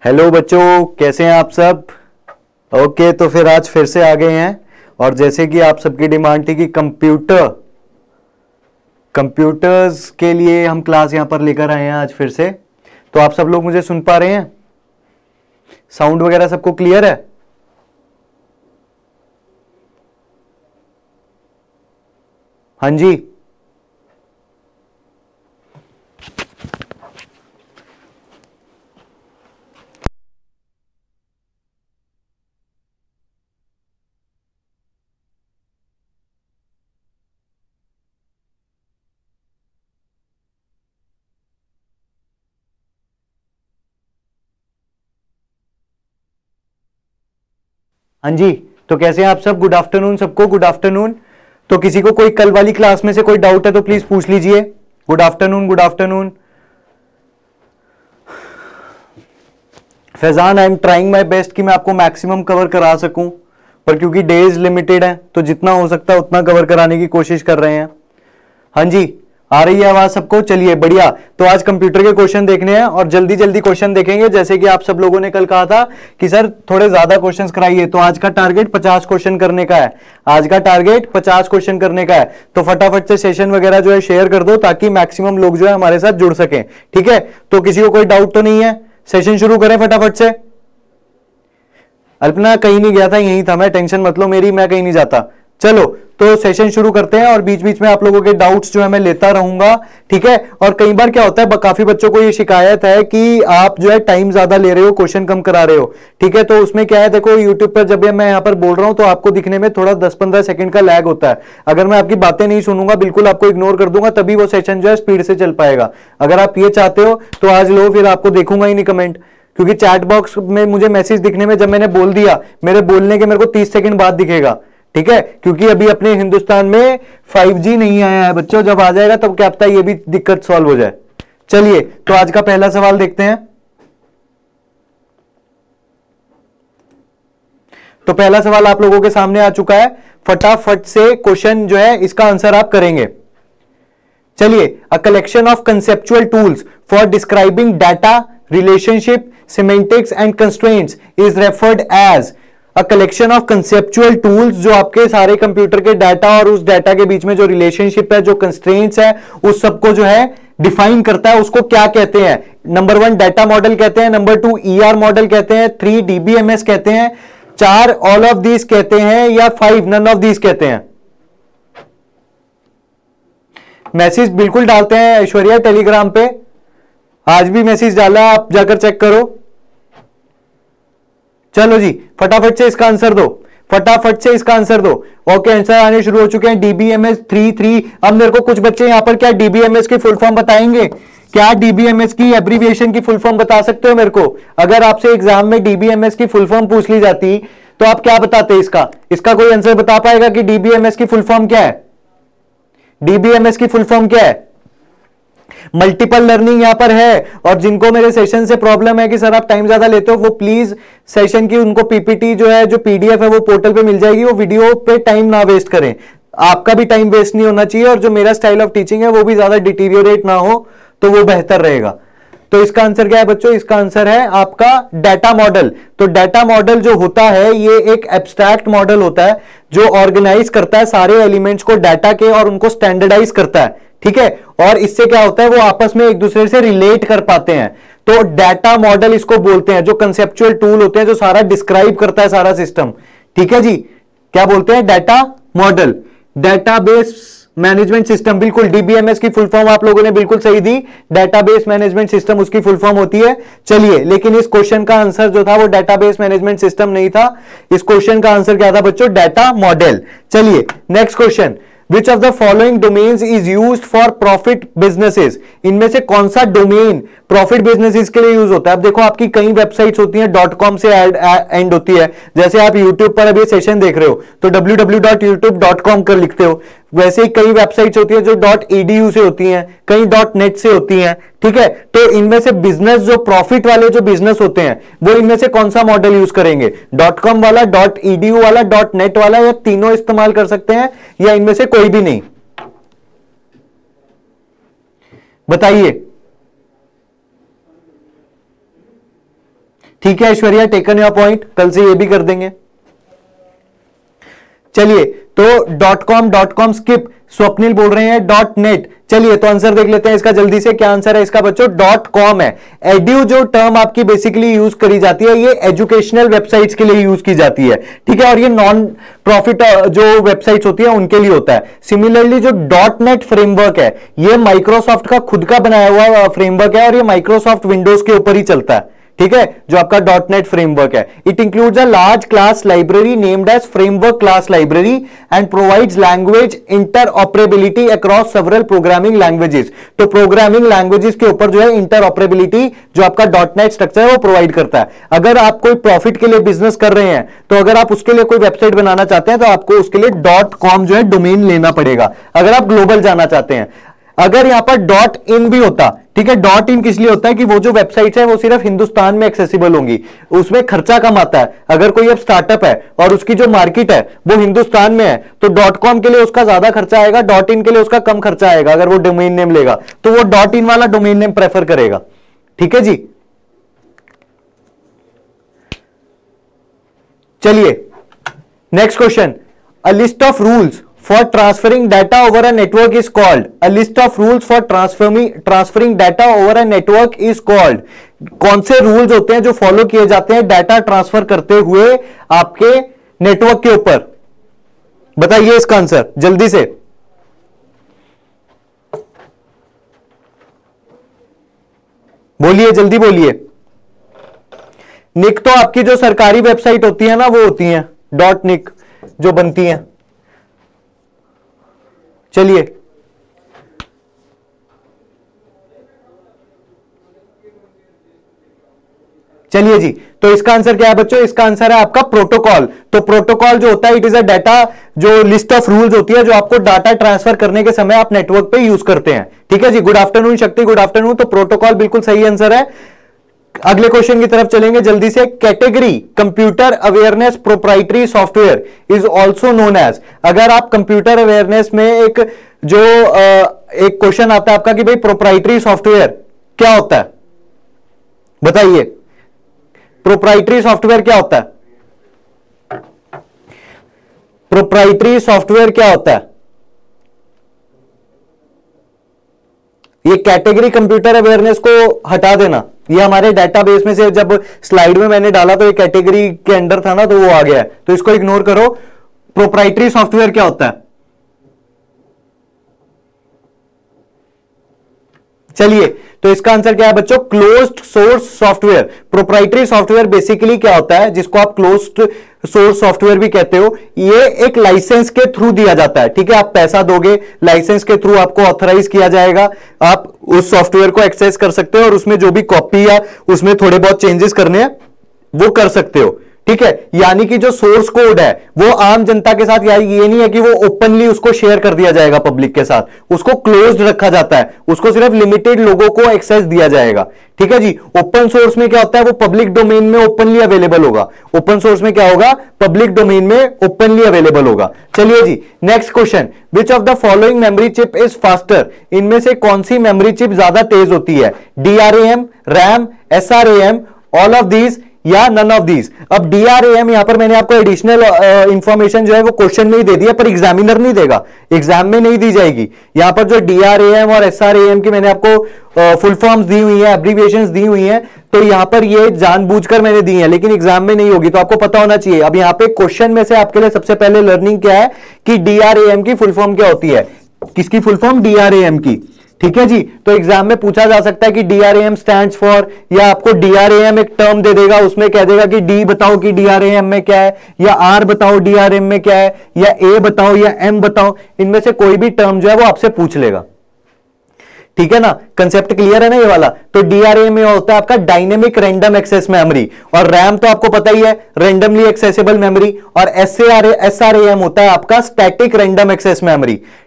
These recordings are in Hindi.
हेलो बच्चों, कैसे हैं आप सब। ओके, तो फिर आज फिर से आ गए हैं और जैसे कि आप सबकी डिमांड थी कि कंप्यूटर्स के लिए हम क्लास यहां पर लेकर आए हैं आज फिर से। तो आप सब लोग मुझे सुन पा रहे हैं? साउंड वगैरह सबको क्लियर है? हाँ जी, हाँ जी। तो कैसे हैं आप सब? गुड आफ्टरनून सबको, गुड आफ्टरनून। तो किसी को कोई कल वाली क्लास में से कोई डाउट है तो प्लीज पूछ लीजिए। Good afternoon, good afternoon. Faizan, I am trying my best कि मैं आपको मैक्सिमम कवर करा सकूं, पर क्योंकि डेज लिमिटेड है तो जितना हो सकता है उतना कवर कराने की कोशिश कर रहे हैं। हाँ जी, आ रही है आवाज सबको? चलिए बढ़िया। तो आज कंप्यूटर के क्वेश्चन देखने हैं और जल्दी जल्दी क्वेश्चन देखेंगे। जैसे कि आप सब लोगों ने कल कहा था कि सर थोड़े ज्यादा क्वेश्चंस कराइए, तो आज का टारगेट 50 क्वेश्चन करने का है। आज का टारगेट 50 क्वेश्चन करने का है। तो फटाफट से सेशन वगैरह जो है शेयर कर दो ताकि मैक्सिमम लोग जो है हमारे साथ जुड़ सकें। ठीक है, तो किसी को कोई डाउट तो नहीं है? सेशन शुरू करें फटाफट से। अल्पना कहीं नहीं गया था, यही था मैं, टेंशन मत लो मेरी, मैं कहीं नहीं जाता। चलो तो सेशन शुरू करते हैं और बीच बीच में आप लोगों के डाउट्स जो है मैं लेता रहूंगा। ठीक है, और कई बार क्या होता है, काफी बच्चों को ये शिकायत है कि आप जो है टाइम ज्यादा ले रहे हो, क्वेश्चन कम करा रहे हो। ठीक है, तो उसमें क्या है, देखो यूट्यूब पर जब मैं यहां पर बोल रहा हूं तो आपको दिखने में थोड़ा 10-15 सेकंड का लैग होता है। अगर मैं आपकी बातें नहीं सुनूंगा, बिल्कुल आपको इग्नोर कर दूंगा, तभी वो सेशन जो है स्पीड से चल पाएगा। अगर आप ये चाहते हो तो आज लो, फिर आपको देखूंगा ही नहीं कमेंट, क्योंकि चैट बॉक्स में मुझे मैसेज दिखने में जब मैंने बोल दिया, मेरे बोलने के मेरे को 30 सेकंड बाद दिखेगा। ठीक है, क्योंकि अभी अपने हिंदुस्तान में 5G नहीं आया है बच्चों, जब आ जाएगा तब क्या पता ये भी दिक्कत सॉल्व हो जाए। चलिए, तो आज का पहला सवाल देखते हैं। तो पहला सवाल आप लोगों के सामने आ चुका है। फटाफट से क्वेश्चन जो है इसका आंसर आप करेंगे। चलिए, a collection of conceptual tools for describing data, relationship, semantics and constraints is referred as. A collection of conceptual tools, जो आपके सारे कंप्यूटर के डाटा और उस डाटा के बीच में जो रिलेशनशिप है, जो कंस्ट्रेंट्स है, उस सबको जो है डिफाइन करता है, उसको क्या कहते हैं? नंबर 1 डाटा मॉडल कहते हैं, नंबर 2 ER मॉडल कहते हैं, 3 DBMS कहते हैं, 4 ऑल ऑफ दीज कहते हैं, या 5 नन ऑफ दीज कहते हैं। मैसेज बिल्कुल डालते हैं ऐश्वर्या टेलीग्राम पे, आज भी मैसेज डाला, आप जाकर चेक करो। चलो जी, फटाफट से इसका आंसर दो, फटाफट से इसका आंसर दो। ओके, आंसर आने शुरू हो चुके हैं। DBMS 3। अब मेरे को कुछ बच्चे यहां पर क्या DBMS की फुल फॉर्म बताएंगे? क्या DBMS की एब्रीविएशन की फुल फॉर्म बता सकते हो मेरे को? अगर आपसे एग्जाम में DBMS की फुल फॉर्म पूछ ली जाती तो आप क्या बताते? इसका कोई आंसर बता पाएगा कि DBMS की फुल फॉर्म क्या है? DBMS की फुल फॉर्म क्या है? मल्टीपल लर्निंग यहां पर है। और जिनको मेरे सेशन से प्रॉब्लम है कि सर आप टाइम ज्यादा लेते हो, वो प्लीज सेशन की उनको PPT जो है, जो PDF है, वो पोर्टल पे मिल जाएगी। वो वीडियो पे टाइम ना वेस्ट करें, आपका भी टाइम वेस्ट नहीं होना चाहिए, और जो मेरा स्टाइल ऑफ टीचिंग है वो भी ज्यादा डिटीरियोरेट ना हो, तो वो बेहतर रहेगा। तो इसका आंसर क्या है बच्चों? इसका आंसर है आपका डाटा मॉडल। तो डाटा मॉडल जो होता है ये एक एब्स्ट्रैक्ट मॉडल होता है जो ऑर्गेनाइज करता है सारे एलिमेंट्स को डाटा के और उनको स्टैंडर्डाइज करता है। ठीक है, और इससे क्या होता है, वो आपस में एक दूसरे से रिलेट कर पाते हैं। तो डाटा मॉडल इसको बोलते हैं, जो कंसेप्चुअल टूल होते हैं, जो सारा डिस्क्राइब करता है सारा सिस्टम। ठीक है जी, क्या बोलते हैं? Data model, database management system. बिल्कुल, DBMS की फुल फॉर्म आप लोगों ने बिल्कुल सही दी, डाटाबेस मैनेजमेंट सिस्टम उसकी फुल फॉर्म होती है। चलिए, लेकिन इस क्वेश्चन का आंसर जो था वो डाटाबेस मैनेजमेंट सिस्टम नहीं था। इस क्वेश्चन का आंसर क्या था बच्चों? Data model. चलिए, next question. Which of the following domains is used for profit businesses? इनमें से कौन सा डोमेन प्रॉफिट बिजनेसेस के लिए यूज होता है? अब देखो, आपकी कई वेबसाइट्स होती हैं .com से एंड होती है। जैसे आप YouTube पर अभी सेशन देख रहे हो तो www.youtube.com कर लिखते हो। वैसे ही कई वेबसाइट्स होती हैं जो .edu से होती हैं, कई .net से होती हैं। ठीक है, तो इनमें से बिजनेस, जो प्रॉफिट वाले जो बिजनेस होते हैं, वो इनमें से कौन सा मॉडल यूज करेंगे? .com वाला, .edu वाला, .net वाला, या तीनों इस्तेमाल कर सकते हैं, या इनमें से कोई भी नहीं? बताइए। ठीक है ऐश्वर्या, टेकन योर पॉइंट, कल से ये भी कर देंगे। चलिए तो .com स्किप, स्वप्निल बोल रहे हैं .net। चलिए तो आंसर देख लेते हैं इसका जल्दी से, क्या आंसर है इसका बच्चों? .com है। एड्यू जो टर्म आपकी बेसिकली यूज करी जाती है, ये एजुकेशनल वेबसाइट्स के लिए यूज की जाती है, ठीक है, और ये नॉन प्रॉफिट जो वेबसाइट्स होती है उनके लिए होता है। सिमिलरली जो .net फ्रेमवर्क है, ये माइक्रोसॉफ्ट का खुद का बनाया हुआ फ्रेमवर्क है और ये माइक्रोसॉफ्ट विंडोज के ऊपर ही चलता है, ठीक है, जो आपका .net फ्रेमवर्क है। It includes a large class library named as framework class library and provides language interoperability across several programming languages. तो प्रोग्रामिंग लैंग्वेजेस के ऊपर जो है इंटरऑपरेबिलिटी जो आपका .net स्ट्रक्चर है वो प्रोवाइड करता है। अगर आप कोई प्रॉफिट के लिए बिजनेस कर रहे हैं, तो अगर आप उसके लिए कोई वेबसाइट बनाना चाहते हैं तो आपको उसके लिए .com जो है डोमेन लेना पड़ेगा, अगर आप ग्लोबल जाना चाहते हैं। अगर यहां पर .in भी होता, ठीक है, .in किस लिए होता है कि वो जो वेबसाइट्स है वो सिर्फ हिंदुस्तान में एक्सेसिबल होंगी, उसमें खर्चा कम आता है। अगर कोई अब स्टार्टअप है और उसकी जो मार्केट है वो हिंदुस्तान में है, तो .com के लिए उसका ज्यादा खर्चा आएगा, .in के लिए उसका कम खर्चा आएगा। अगर वो डोमेन नेम लेगा तो वो .in वाला डोमेन नेम प्रेफर करेगा, ठीक है जी। चलिए next question, a list of rules for transferring data over a network is called, a list of rules for transferring data over a network is called। कौन से रूल्स होते हैं जो फॉलो किए जाते हैं डाटा ट्रांसफर करते हुए आपके नेटवर्क के ऊपर? बताइए इसका आंसर जल्दी से। बोलिए, जल्दी बोलिए। निक तो आपकी जो सरकारी वेबसाइट होती है ना, वो होती है .nic जो बनती है। चलिए चलिए जी, तो इसका आंसर क्या है बच्चों? इसका आंसर है आपका प्रोटोकॉल। तो प्रोटोकॉल जो होता है, इट इज अ डाटा, जो लिस्ट ऑफ रूल्स होती है जो आपको डाटा ट्रांसफर करने के समय आप नेटवर्क पे यूज करते हैं, ठीक है जी। Good afternoon Shakti, good afternoon. तो प्रोटोकॉल बिल्कुल सही आंसर है। अगले क्वेश्चन की तरफ चलेंगे जल्दी से। Category computer awareness proprietary software is also known as. अगर आप कंप्यूटर अवेयरनेस में एक जो एक क्वेश्चन आता है आपका कि भाई प्रोप्राइटरी सॉफ्टवेयर क्या होता है, बताइए प्रोप्राइटरी सॉफ्टवेयर क्या होता है? प्रोप्राइटरी सॉफ्टवेयर क्या होता है? ये कैटेगरी कंप्यूटर अवेयरनेस को हटा देना, ये हमारे डेटाबेस में से जब स्लाइड में मैंने डाला तो ये कैटेगरी के अंदर था ना, तो वो आ गया है, तो इसको इग्नोर करो। प्रोप्राइटरी सॉफ्टवेयर क्या होता है? चलिए, तो इसका आंसर क्या है बच्चों? Closed source software. Proprietary software basically क्या होता है, जिसको आप क्लोज्ड सोर्स सॉफ्टवेयर भी कहते हो, ये एक लाइसेंस के थ्रू दिया जाता है, ठीक है। आप पैसा दोगे, लाइसेंस के थ्रू आपको ऑथराइज किया जाएगा, आप उस सॉफ्टवेयर को एक्सेस कर सकते हो और उसमें जो भी कॉपी या उसमें थोड़े बहुत चेंजेस करने हैं वो कर सकते हो, ठीक है। यानी कि जो सोर्स कोड है वो आम जनता के साथ, यार ये नहीं है कि वो ओपनली उसको शेयर कर दिया जाएगा पब्लिक के साथ, उसको क्लोज्ड रखा जाता है, उसको सिर्फ लिमिटेड लोगों को एक्सेस दिया जाएगा, ठीक है जी। ओपन सोर्स में क्या होता है, वो पब्लिक डोमेन में ओपनली अवेलेबल होगा। ओपन सोर्स में क्या होगा, पब्लिक डोमेन में ओपनली अवेलेबल होगा। चलिए जी, next question, which of the following memory chip is faster. इनमें से कौन सी मेमोरी चिप ज्यादा तेज होती है? DRAM, RAM, SRAM, all of these या नन ऑफ दीज। अब DRAM यहां पर मैंने आपको एडिशनल इंफॉर्मेशन जो है वो क्वेश्चन में ही दे दिया, पर एग्जामिनर नहीं देगा, एग्जाम में नहीं दी जाएगी। यहां पर जो DRAM और SRAM की मैंने आपको फुल फॉर्म्स दी हुई है, एब्रीविएशंस दी हुई हैं, तो यहां पर ये जानबूझकर मैंने दी है, लेकिन एग्जाम में नहीं होगी, तो आपको पता होना चाहिए। अब यहां पे क्वेश्चन में से आपके लिए सबसे पहले लर्निंग क्या है कि DRAM की फुल फॉर्म क्या होती है। किसकी फुल फॉर्म? DRAM की, ठीक है जी। तो एग्जाम में पूछा जा सकता है कि DRAM स्टैंड्स फॉर, या आपको DRAM एक टर्म दे देगा, उसमें कह देगा कि D बताओ कि DRAM में क्या है, या R बताओ DRAM में क्या है, या A बताओ या M बताओ। इनमें से कोई भी टर्म जो है वो आपसे पूछ लेगा, ठीक है ना। कंसेप्ट क्लियर है ना ये वाला। तो DRAM में होता है आपका डायनेमिक रैंडम एक्सेस मेमोरी, और रैम तो आपको पता ही है रैंडमली एक्सेसिबल मेमोरी, और SRAM होता है आपका स्टैटिक रैंडम एक्सेस मेमोरी,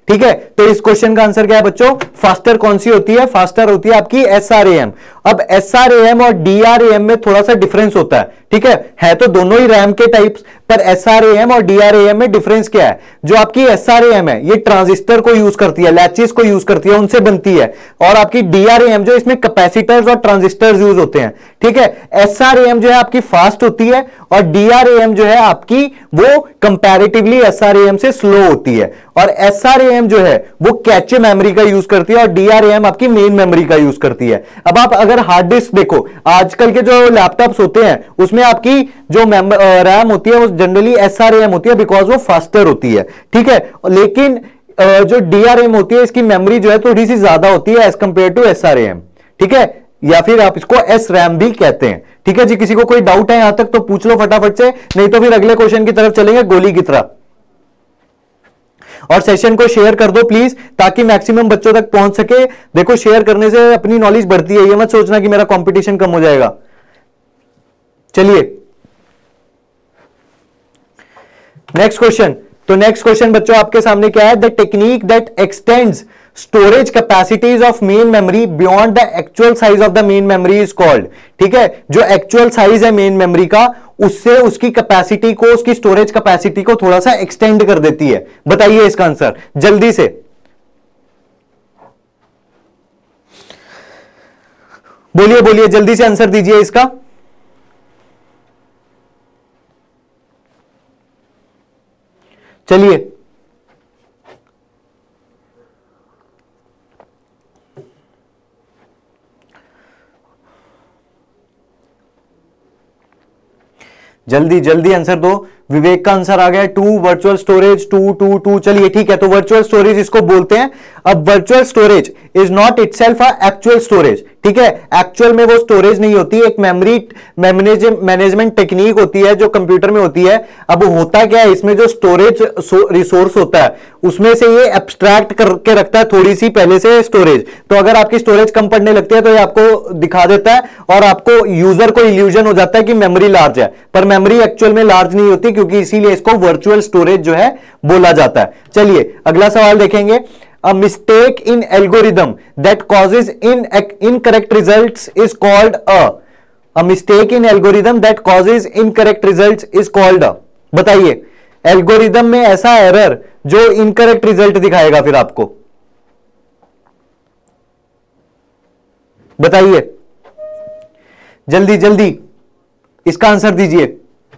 ठीक है, तो इस क्वेश्चन का आंसर क्या है बच्चों? फास्टर कौन सी होती है? फास्टर होती है आपकी SRAM। अब SRAM और DRAM में थोड़ा सा डिफरेंस होता है, ठीक है तो दोनों ही रैम के टाइप्स, पर SRAM और DRAM में डिफरेंस क्या है? जो आपकी SRAM है ये ट्रांजिस्टर को यूज करती है, लैचेस को यूज करती है, उनसे बनती है, और आपकी DRAM जो इसमें कैपेसिटर्स और ट्रांजिस्टर्स यूज होते हैं, ठीक है। SRAM जो है आपकी फास्ट होती है और DRAM जो है आपकी वो कंपैरेटिवली SRAM से स्लो होती है, और SRAM जो है वो कैचे मेमोरी का यूज करती है और DRAM आपकी मेन मेमोरी का यूज करती है। अब आप अगर हार्ड डिस्क देखो, आजकल के जो लैपटॉप्स होते हैं उसमें आपकी जो रैम होती है वो जनरली SRAM होती है, बिकॉज वो फास्टर होती है, ठीक है। लेकिन जो DRAM होती है इसकी मेमोरी जो है थोड़ी सी ज्यादा होती है एज कंपेयर टू SRAM, ठीक है, या फिर आप इसको SRAM भी कहते हैं, ठीक है जी। किसी को कोई डाउट है यहां तक तो पूछ लो फटाफट से, नहीं तो फिर अगले क्वेश्चन की तरफ चलेंगे गोली की तरह। और सेशन को शेयर कर दो प्लीज, ताकि मैक्सिमम बच्चों तक पहुंच सके। देखो शेयर करने से अपनी नॉलेज बढ़ती है, ये मत सोचना कि मेरा कंपटीशन कम हो जाएगा। चलिए नेक्स्ट क्वेश्चन। तो नेक्स्ट क्वेश्चन बच्चों आपके सामने क्या है? The technique that extends storage capacities of main memory beyond the actual size of the main memory is called, ठीक है। जो एक्चुअल साइज है मेन मेमोरी का, उससे उसकी कैपेसिटी को, उसकी स्टोरेज कैपेसिटी को थोड़ा सा एक्सटेंड कर देती है। बताइए इसका आंसर जल्दी से, बोलिए बोलिए जल्दी से आंसर दीजिए इसका। चलिए जल्दी जल्दी आंसर दो। विवेक का आंसर आ गया 2, वर्चुअल स्टोरेज 2 2 2। चलिए ठीक है, तो वर्चुअल स्टोरेज इसको बोलते हैं। अब virtual storage is not itself a actual storage, ठीक है। एक्चुअल में वो स्टोरेज नहीं होती, एक मेमोरी मैनेजमेंट टेक्निक होती है जो कंप्यूटर में होती है। अब होता क्या है, इसमें जो स्टोरेज रिसोर्स होता है उसमें से ये एब्स्ट्रैक्ट करके रखता है थोड़ी सी पहले से स्टोरेज। तो अगर आपकी स्टोरेज कम पड़ने लगती है तो ये आपको दिखा देता है, और आपको यूजर को इल्यूजन हो जाता है कि मेमोरी लार्ज है, पर मेमोरी एक्चुअल में लार्ज नहीं होती, क्योंकि इसीलिए इसको वर्चुअल स्टोरेज जो है बोला जाता है। चलिए अगला सवाल देखेंगे। A mistake in algorithm that causes incorrect results is called a mistake in algorithm that causes incorrect results is called a। बताइए एल्गोरिदम में ऐसा एरर जो इनकरेक्ट रिजल्ट दिखाएगा फिर आपको, बताइए जल्दी जल्दी इसका आंसर दीजिए।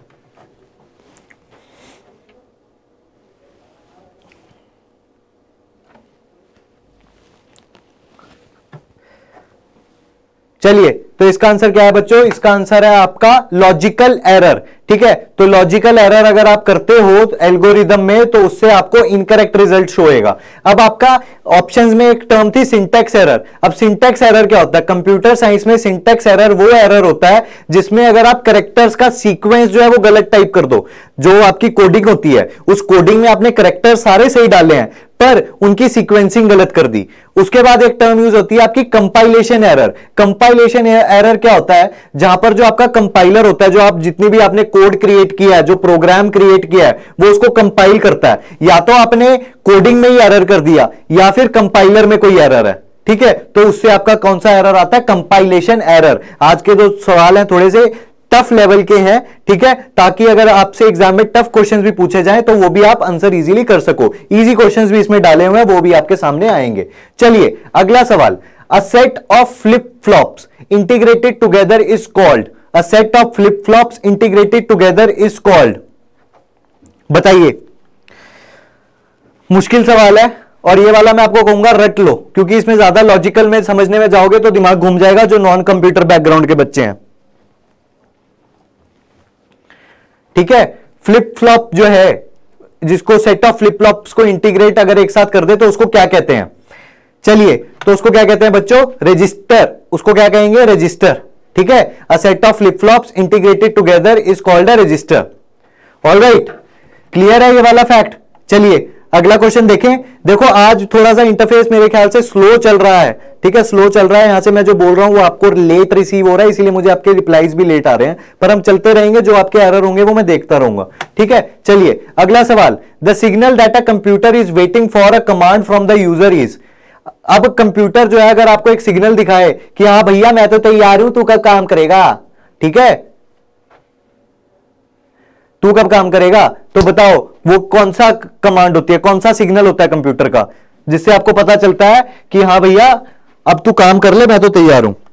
चलिए तो इसका आंसर क्या है बच्चों? इसका आंसर है आपका लॉजिकल एरर, ठीक है। तो लॉजिकल एरर अगर आप करते हो एल्गोरिदम में तो उससे आपको इनकरेक्ट रिजल्ट शो होएगा। अब आपका ऑप्शंस में एक टर्म थी सिंटैक्स एरर। अब सिंटैक्स एरर क्या होता है? कंप्यूटर साइंस में सिंटैक्स एरर वो एरर होता है जिसमें अगर आप कैरेक्टर्स का सीक्वेंस जो है वो गलत टाइप कर दो। जो आपकी कोडिंग होती है उस कोडिंग में आपने कैरेक्टर सारे सही डाले हैं पर उनकी सीक्वेंसिंग गलत कर दी। उसके बाद एक टर्म यूज होती है आपकी कंपाइलेशन एरर। कंपाइलेशन एरर क्या होता है? जहां पर जो आपका कंपाइलर होता है, जो आप जितनी भी आपने कोड क्रिएट किया है, जो प्रोग्राम क्रिएट किया है, वो उसको कंपाइल करता है। या तो आपने कोडिंग में ही एरर कर दिया या फिर कंपाइलर में कोई एरर है, ठीक है, तो उससे आपका कौन सा एरर आता है? Compilation error. आज के जो सवाल हैं थोड़े से टफ लेवल के हैं, ठीक है, ताकि अगर आपसे एग्जाम में टफ क्वेश्चंस भी पूछे जाएं तो वो भी आप आंसर इजीली कर सको। इजी क्वेश्चंस भी इसमें डाले हुए हैं, वो भी आपके सामने आएंगे। चलिए अगला सवाल। A set of flip flops integrated together is called. A set of flip flops integrated together is called. बताइए, मुश्किल सवाल है और ये वाला मैं आपको कहूंगा रट लो, क्योंकि इसमें ज्यादा लॉजिकल में समझने में जाओगे तो दिमाग घूम जाएगा जो नॉन कंप्यूटर बैकग्राउंड के बच्चे हैं, ठीक है। फ्लिप फ्लॉप जो है, जिसको सेट ऑफ फ्लिप फ्लॉप्स को इंटीग्रेट अगर एक साथ कर दे तो उसको क्या कहते हैं? चलिए तो उसको क्या कहते हैं बच्चों? रजिस्टर। उसको क्या कहेंगे? रजिस्टर, ठीक है। A set of flip flops integrated together is called a register. Alright, clear है ये वाला फैक्ट। चलिए अगला क्वेश्चन देखें। देखो आज थोड़ा सा इंटरफेस मेरे ख्याल से स्लो चल रहा है, ठीक है, स्लो चल रहा है। यहां से मैं जो बोल रहा हूं वो आपको लेट रिसीव हो रहा है, इसीलिए मुझे आपके रिप्लाईज भी लेट आ रहे हैं, पर हम चलते रहेंगे, जो आपके एरर होंगे वो मैं देखता रहूंगा, ठीक है। चलिए अगला सवाल, the signal that a computer is waiting for a command from the user is. अब कंप्यूटर जो है अगर आपको एक सिग्नल दिखाए कि हाँ भैया मैं तो तैयार हूं, तू कब काम करेगा, ठीक है, तू कब काम करेगा, तो बताओ वो कौन सा कमांड होती है, कौन सा सिग्नल होता है कंप्यूटर का, जिससे आपको पता चलता है कि हाँ भैया अब तू काम कर ले, मैं तो तैयार हूं।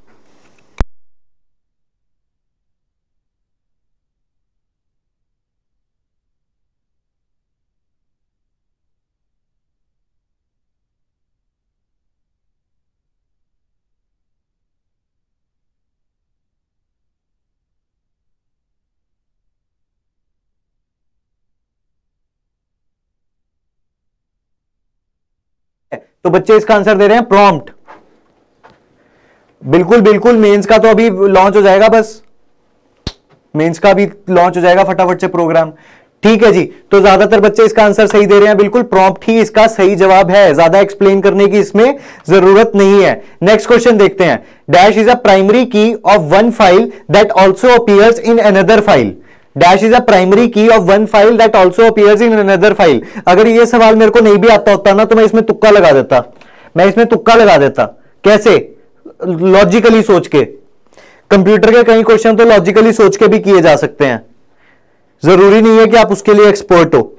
तो बच्चे इसका आंसर दे रहे हैं प्रॉम्प्ट। बिल्कुल बिल्कुल, मेंस का तो अभी लॉन्च हो जाएगा, बस मेंस का भी लॉन्च हो जाएगा फटाफट से प्रोग्राम, ठीक है जी। तो ज्यादातर बच्चे इसका आंसर सही दे रहे हैं, बिल्कुल प्रॉम्प्ट ही इसका सही जवाब है, ज्यादा एक्सप्लेन करने की इसमें जरूरत नहीं है। नेक्स्ट क्वेश्चन देखते हैं। Dash is a primary key of one file that also appears in another file. Dash is a primary key of one file that also appears in another file. अगर ये सवाल मेरे को नहीं भी आता होता ना, तो मैं इसमें तुक्का लगा देता, मैं इसमें तुक्का लगा देता। कैसे? लॉजिकली सोच के। कंप्यूटर के कई क्वेश्चन तो लॉजिकली सोच के भी किए जा सकते हैं, जरूरी नहीं है कि आप उसके लिए एक्सपर्ट हो।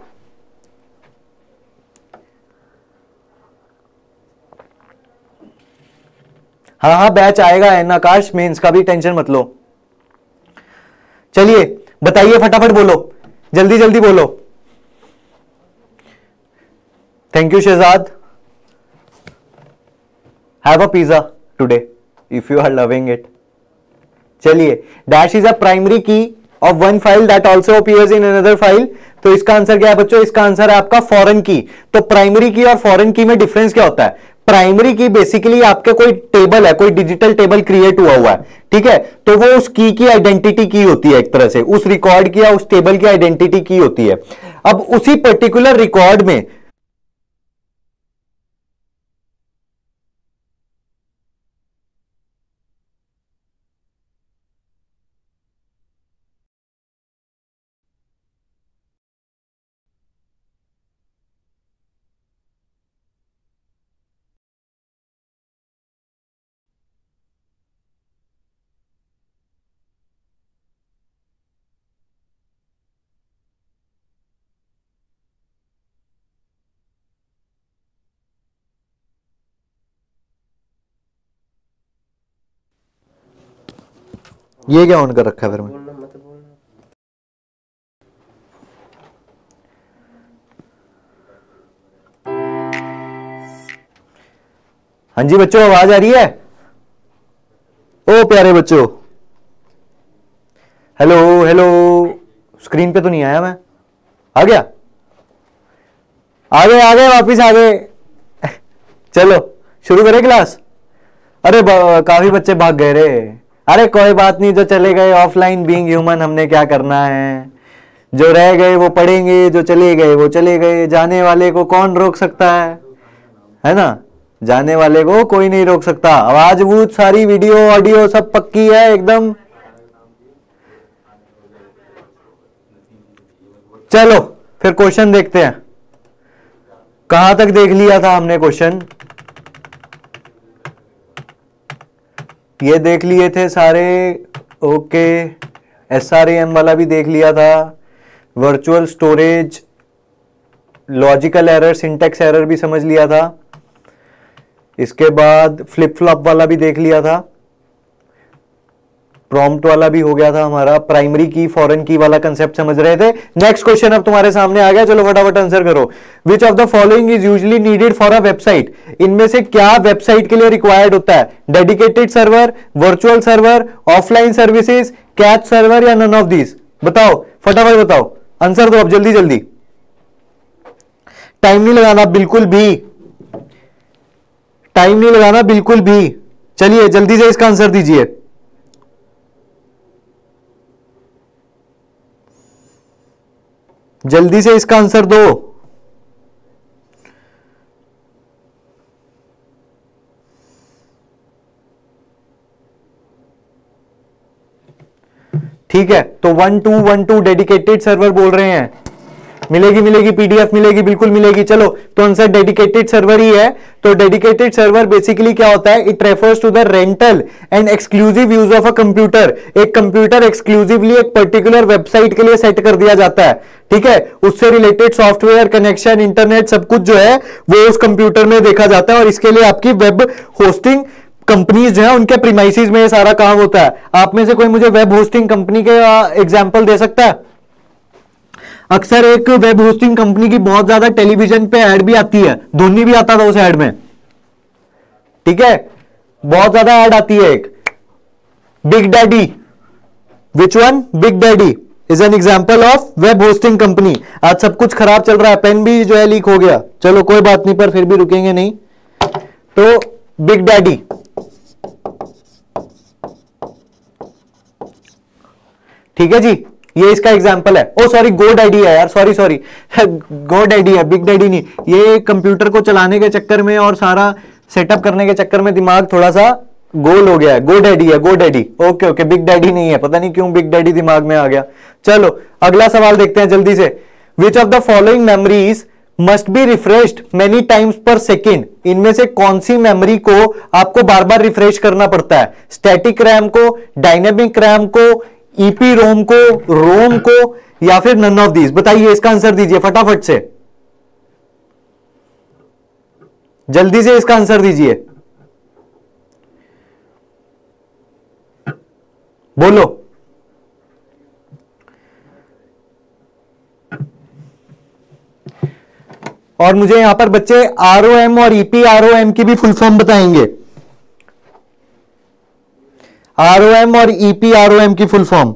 हाँ हाँ बैच आएगा है ना आकाश, मेंस का भी टेंशन मत लो। चलिए बताइए, फटाफट बोलो, जल्दी जल्दी बोलो। Thank you Shahzad. Have a pizza today if you are loving it. चलिए, dash is a primary key of one file that also appears in another file. तो इसका आंसर क्या है बच्चों? इसका आंसर है आपका फॉरेन की। तो प्राइमरी की और फॉरेन की में डिफरेंस क्या होता है? प्राइमरी की बेसिकली आपके कोई टेबल है, कोई डिजिटल टेबल क्रिएट हुआ है, ठीक है, तो वो उस की आइडेंटिटी की होती है, एक तरह से उस रिकॉर्ड की या उस टेबल की आइडेंटिटी की होती है। अब उसी पर्टिकुलर रिकॉर्ड में ये क्या ऑन कर रखा है फिर मैं? हाँ जी बच्चों, आवाज आ रही है? ओ प्यारे बच्चों, हेलो हेलो। स्क्रीन पे तो नहीं आया मैं, आ गया? आ गए वापिस आ गए। चलो शुरू करें क्लास। अरे काफी बच्चे भाग गए रे। अरे कोई बात नहीं, जो चले गए ऑफलाइन बीइंग ह्यूमन, हमने क्या करना है। जो रह गए वो पढ़ेंगे, जो चले गए वो चले गए। जाने वाले को कौन रोक सकता है ना? जाने वाले को कोई नहीं रोक सकता। आवाज वूज सारी वीडियो ऑडियो सब पक्की है एकदम। चलो फिर क्वेश्चन देखते हैं। कहां तक देख लिया था हमने क्वेश्चन? ये देख लिए थे सारे, ओके। SRAM वाला भी देख लिया था, virtual storage, logical error, syntax error भी समझ लिया था। इसके बाद फ्लिप फ्लॉप वाला भी देख लिया था, प्रॉम्प्ट वाला भी हो गया था हमारा, प्राइमरी की फॉरेन की वाला कंसेप्ट समझ रहे थे। नेक्स्ट क्वेश्चन अब तुम्हारे सामने आ गया, चलो फटाफट आंसर करो। Which of the following is usually needed for a website? इनमें से क्या वेबसाइट के लिए रिक्वायर्ड होता है? Dedicated server, virtual server, offline services, cache server या नन ऑफ दीज? बताओ फटाफट बताओ, आंसर दो अब जल्दी जल्दी। टाइम नहीं लगाना बिल्कुल भी, टाइम नहीं लगाना बिल्कुल भी। चलिए जल्दी से इसका आंसर दीजिए। जल्दी से इसका आंसर दो। ठीक है, तो 1212 डेडिकेटेड सर्वर बोल रहे हैं। मिलेगी पीडीएफ मिलेगी, बिल्कुल मिलेगी। चलो, तो आंसर डेडिकेटेड सर्वर ही है। तो डेडिकेटेड सर्वर बेसिकली क्या होता है? It refers to the rental and exclusive use of a computer. एक कंप्यूटर एक्सक्लूसिवली एक पर्टिकुलर वेबसाइट के लिए सेट कर दिया जाता है, ठीक है, उससे रिलेटेड सॉफ्टवेयर, कनेक्शन, इंटरनेट, सब कुछ जो है वो उस कंप्यूटर में देखा जाता है। और इसके लिए आपकी वेब होस्टिंग कंपनीज जो है उनके प्रीमाइसेस में ये सारा काम होता है। आप में से कोई मुझे वेब होस्टिंग कंपनी के एग्जांपल दे सकता है? अक्सर एक वेब होस्टिंग कंपनी की बहुत ज्यादा टेलीविजन पे ऐड भी आती है, धोनी भी आता था उस ऐड में, ठीक है, बहुत ज्यादा ऐड आती है। एक big daddy, which one? Big daddy is an example of web hosting company. आज सब कुछ खराब चल रहा है, पेन भी जो है लीक हो गया, चलो कोई बात नहीं, पर फिर भी रुकेंगे नहीं। तो बिग डैडी, ठीक है जी, ये इसका एग्जाम्पल है। ओ सॉरी, गो डैडी है यार, सॉरी गो डैडी है, बिग डैडी नहीं। ये कंप्यूटर को चलाने के चक्कर में और सारा सेटअप करने के चक्कर में दिमाग थोड़ा सा गोल हो गया है। गो डैडी है, GoDaddy, okay, big daddy नहीं है, पता नहीं क्यों बिग डैडी दिमाग में आ गया। चलो अगला सवाल देखते हैं जल्दी से। Which of the following memories must be refreshed many times per second? इनमें से कौन सी मेमोरी को आपको बार बार रिफ्रेश करना पड़ता है? स्टैटिक रैम को, डायनेमिक रैम को, ईपी रोम को, रोम को, या फिर नन ऑफ दीज? बताइए, इसका आंसर दीजिए फटाफट से, जल्दी से इसका आंसर दीजिए, बोलो। और मुझे यहां पर बच्चे आरओएम और ईपीआरओएम की भी फुल फॉर्म बताएंगे। आरओएम और ईपीआरओएम की फुल फॉर्म।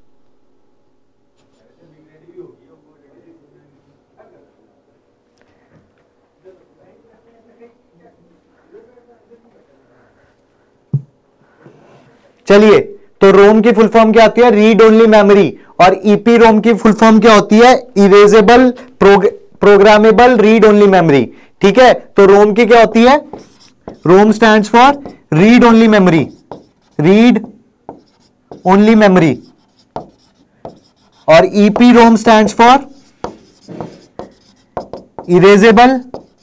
चलिए, तो रोम की फुल फॉर्म क्या होती है? Read only memory. और ईपी रोम की फुल फॉर्म क्या होती है? Erasable programmable read only memory, ठीक है। तो रोम की क्या होती है? ROM stands for read only memory, read only memory. और EPROM stands for erasable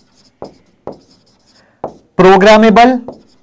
programmable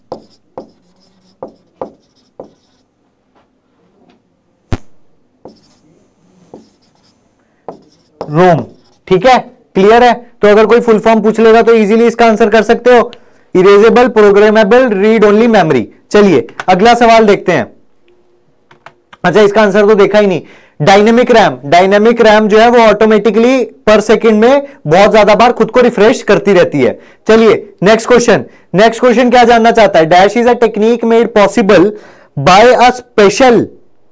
ROM, ठीक है, क्लियर है। तो अगर कोई फुल फॉर्म पूछ लेगा तो इजीली इसका आंसर कर सकते हो, erasable programmable read only memory. चलिए अगला सवाल देखते हैं। अच्छा, इसका आंसर तो देखा ही नहीं। डायनेमिक रैम, डायनेमिक रैम जो है वो ऑटोमेटिकली पर सेकंड में बहुत ज्यादा बार खुद को रिफ्रेश करती रहती है। चलिए नेक्स्ट क्वेश्चन, नेक्स्ट क्वेश्चन क्या जानना चाहता है? Dash is a technique made possible by a special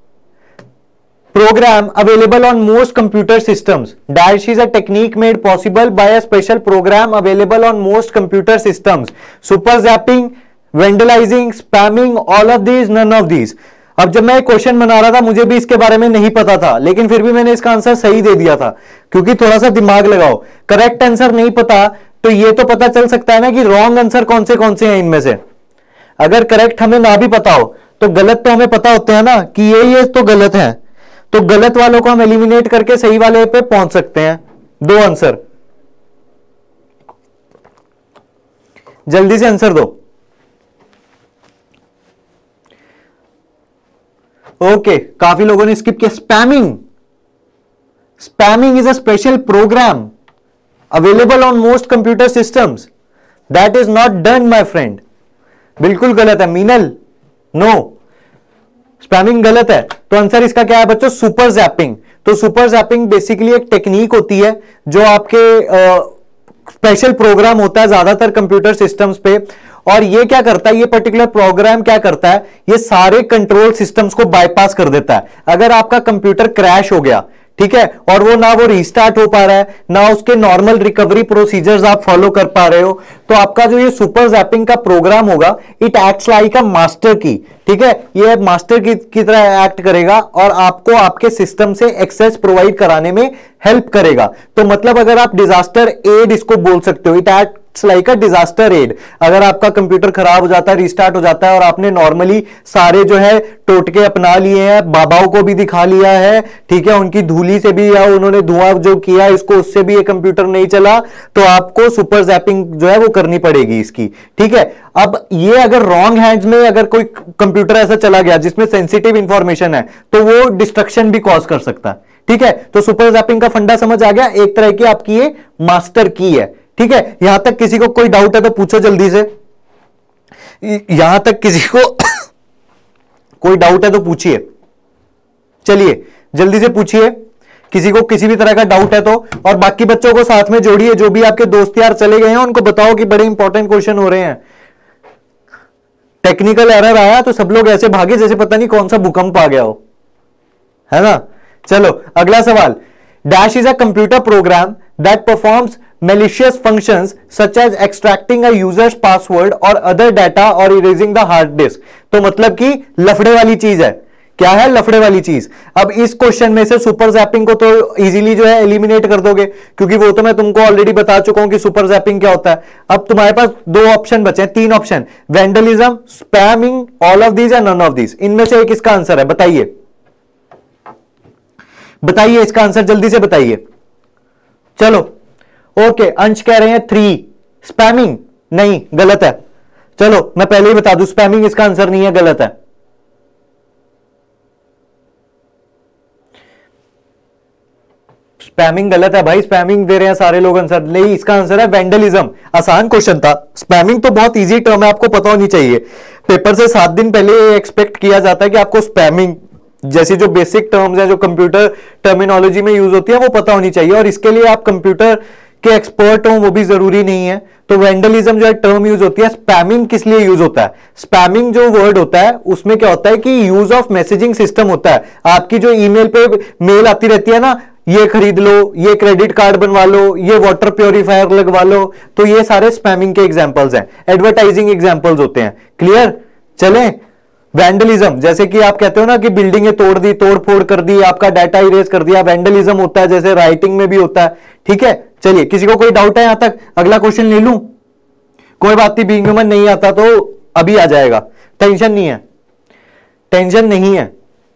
program available on most computer systems. Dash is a technique made possible by a special program available on most computer systems. Super zapping, vandalizing, spamming, all of these, none of these. अब जब मैं क्वेश्चन बना रहा था मुझे भी इसके बारे में नहीं पता था, लेकिन फिर भी मैंने इसका आंसर सही दे दिया था, क्योंकि थोड़ा सा दिमाग लगाओ। करेक्ट आंसर नहीं पता तो ये तो पता चल सकता है ना कि रॉन्ग आंसर कौन से हैं इनमें से। अगर करेक्ट हमें ना भी पता हो तो गलत तो हमें पता होते हैं ना कि ये तो गलत है, तो गलत वालों को हम एलिमिनेट करके सही वाले पे पहुंच सकते हैं। दो आंसर, जल्दी से आंसर दो। ओके, काफी लोगों ने स्किप किया। Spamming, spamming is a special program available on most computer systems. That is not done my friend. बिल्कुल गलत है मीनल, नो, स्पैमिंग गलत है। तो आंसर इसका क्या है बच्चों? Super zapping. तो सुपर जैपिंग बेसिकली एक टेक्निक होती है जो आपके स्पेशल प्रोग्राम होता है ज्यादातर कंप्यूटर सिस्टम्स पे, और ये क्या करता है, ये पर्टिकुलर प्रोग्राम क्या करता है, ये सारे कंट्रोल सिस्टम्स को बाईपास कर देता है। अगर आपका कंप्यूटर क्रैश हो गया, ठीक है, और वो रीस्टार्ट हो पा रहा है, ना उसके नॉर्मल रिकवरी प्रोसीजर्स आप फॉलो कर पा रहे हो, तो आपका जो ये सुपर जैपिंग का प्रोग्राम होगा, it acts like a master key, ठीक है, ये मास्टर की तरह एक्ट करेगा और आपको आपके सिस्टम से एक्सेस प्रोवाइड कराने में हेल्प करेगा। तो मतलब अगर आप डिजास्टर एड इसको बोल सकते हो, it acts like a disaster aid. अगर आपका कंप्यूटर खराब हो जाता है, रिस्टार्ट हो जाता है और आपने नॉर्मली सारे जो है टोटके अपना लिए हैं, बाबाओं को भी दिखा लिया है, ठीक है, उनकी धूली से भी या उन्होंने धुआं जो किया इसको उससे भी ये कंप्यूटर नहीं चला, तो आपको सुपर जैपिंग जो है वो करनी पड़ेगी इसकी, ठीक है। अब ये अगर रॉन्ग हैंड्स में अगर कोई कंप्यूटर ऐसा चला गया जिसमें सेंसिटिव इंफॉर्मेशन है तो वो डिस्ट्रक्शन भी कॉज कर सकता है, ठीक है। तो सुपर जैपिंग का फंडा समझ आ गया, एक तरह की आपकी ये मास्टर की है, ठीक है। यहां तक किसी को कोई डाउट है तो पूछो जल्दी से, यहां तक किसी को कोई डाउट है तो पूछिए, चलिए जल्दी से पूछिए, किसी को किसी भी तरह का डाउट है तो। और बाकी बच्चों को साथ में जोड़िए, जो भी आपके दोस्त यार चले गए हैं उनको बताओ कि बड़े इंपॉर्टेंट क्वेश्चन हो रहे हैं। टेक्निकल एरर आया तो सब लोग ऐसे भागे जैसे पता नहीं कौन सा भूकंप आ गया हो, है ना। चलो अगला सवाल, dash is a computer program that performs malicious functions such as extracting a user's password or other data or erasing the hard disk। तो मतलब कि लफड़े वाली चीज है, क्या है लफड़े वाली चीज। अब इस क्वेश्चन में से सुपर जैपिंग को तो इजीली जो है एलिमिनेट कर दोगे, क्योंकि वो तो मैं तुमको ऑलरेडी बता चुका हूं कि सुपर जैपिंग क्या होता है। अब तुम्हारे पास दो ऑप्शन बचे हैं, तीन option, vandalism, spamming, all of these या नन ऑफ दीज। इनमें से एक इसका आंसर है, बताइए बताइए इसका आंसर जल्दी से बताइए। चलो ओके, अंश कह रहे हैं 3, स्पैमिंग नहीं, गलत है। चलो मैं पहले ही बता दूं, स्पैमिंग इसका आंसर नहीं है, गलत है। स्पैमिंग गलत है भाई, स्पैमिंग दे रहे हैं सारे लोग आंसर, नहीं इसका आंसर है वैंडलिज्म। आसान क्वेश्चन था, स्पैमिंग तो बहुत इजी टर्म है, आपको पता होनी चाहिए। पेपर से 7 दिन पहले एक्सपेक्ट किया जाता है कि आपको स्पैमिंग जैसी जो बेसिक टर्म्स हैं जो कंप्यूटर टर्मिनोलॉजी में यूज होती है वो पता होनी चाहिए, और इसके लिए आप कंप्यूटर के एक्सपर्ट हो वो भी जरूरी नहीं है। तो वैंडलिज्म जो है टर्म यूज होती है। स्पैमिंग किस लिए यूज होता है, स्पैमिंग जो वर्ड होता है उसमें क्या होता है कि यूज ऑफ मैसेजिंग सिस्टम होता है। आपकी जो ईमेल पे मेल आती रहती है ना, ये खरीद लो, ये क्रेडिट कार्ड बनवा लो, ये वाटर प्योरीफायर लगवा लो, तो ये सारे स्पैमिंग के एग्जांपल्स हैं, एडवर्टाइजिंग एग्जांपल्स होते हैं। क्लियर, चलें। वैंडलिज्म जैसे कि आप कहते हो ना कि बिल्डिंगें तोड़ दी, तोड़ फोड़ कर दी, आपका डाटा इरेज कर दिया, वैंडलिज्म होता है, जैसे राइटिंग में भी होता है, ठीक है। चलिए किसी को कोई डाउट है यहां तक, अगला क्वेश्चन ले लूं? कोई बात नहीं, बीइंग ह्यूमन नहीं आता तो अभी आ जाएगा, टेंशन नहीं है, टेंशन नहीं है।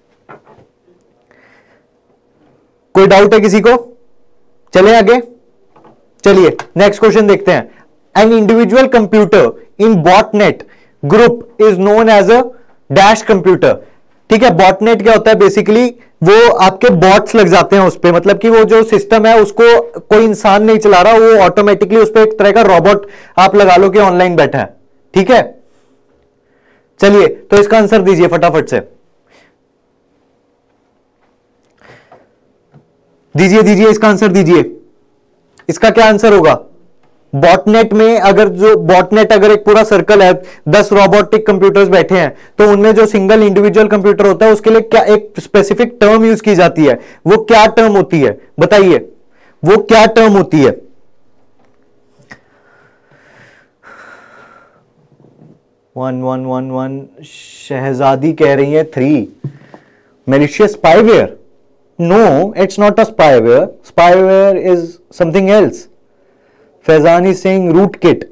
कोई डाउट है किसी को? चले आगे, चलिए नेक्स्ट क्वेश्चन देखते हैं। An individual computer in botnet group is known as a dash computer, ठीक है। बॉटनेट क्या होता है, बेसिकली वो आपके बॉट्स लग जाते हैं उस पर, मतलब कि वो जो सिस्टम है उसको कोई इंसान नहीं चला रहा, वो ऑटोमेटिकली उस पर एक तरह का रोबोट आप लगा लो कि ऑनलाइन बैठा है, ठीक है। चलिए तो इसका आंसर दीजिए फटाफट से, दीजिए दीजिए इसका आंसर दीजिए। इसका क्या आंसर होगा? बॉटनेट में अगर जो बॉटनेट अगर एक पूरा सर्कल है, 10 रोबोटिक कंप्यूटर्स बैठे हैं, तो उनमें जो सिंगल इंडिविजुअल कंप्यूटर होता है उसके लिए क्या एक स्पेसिफिक टर्म यूज की जाती है, वो क्या टर्म होती है बताइए, वो क्या टर्म होती है? वन शहजादी कह रही है 3, malicious spyware. No, it's not a spyware, spyware is something else. Faizan is saying rootkit.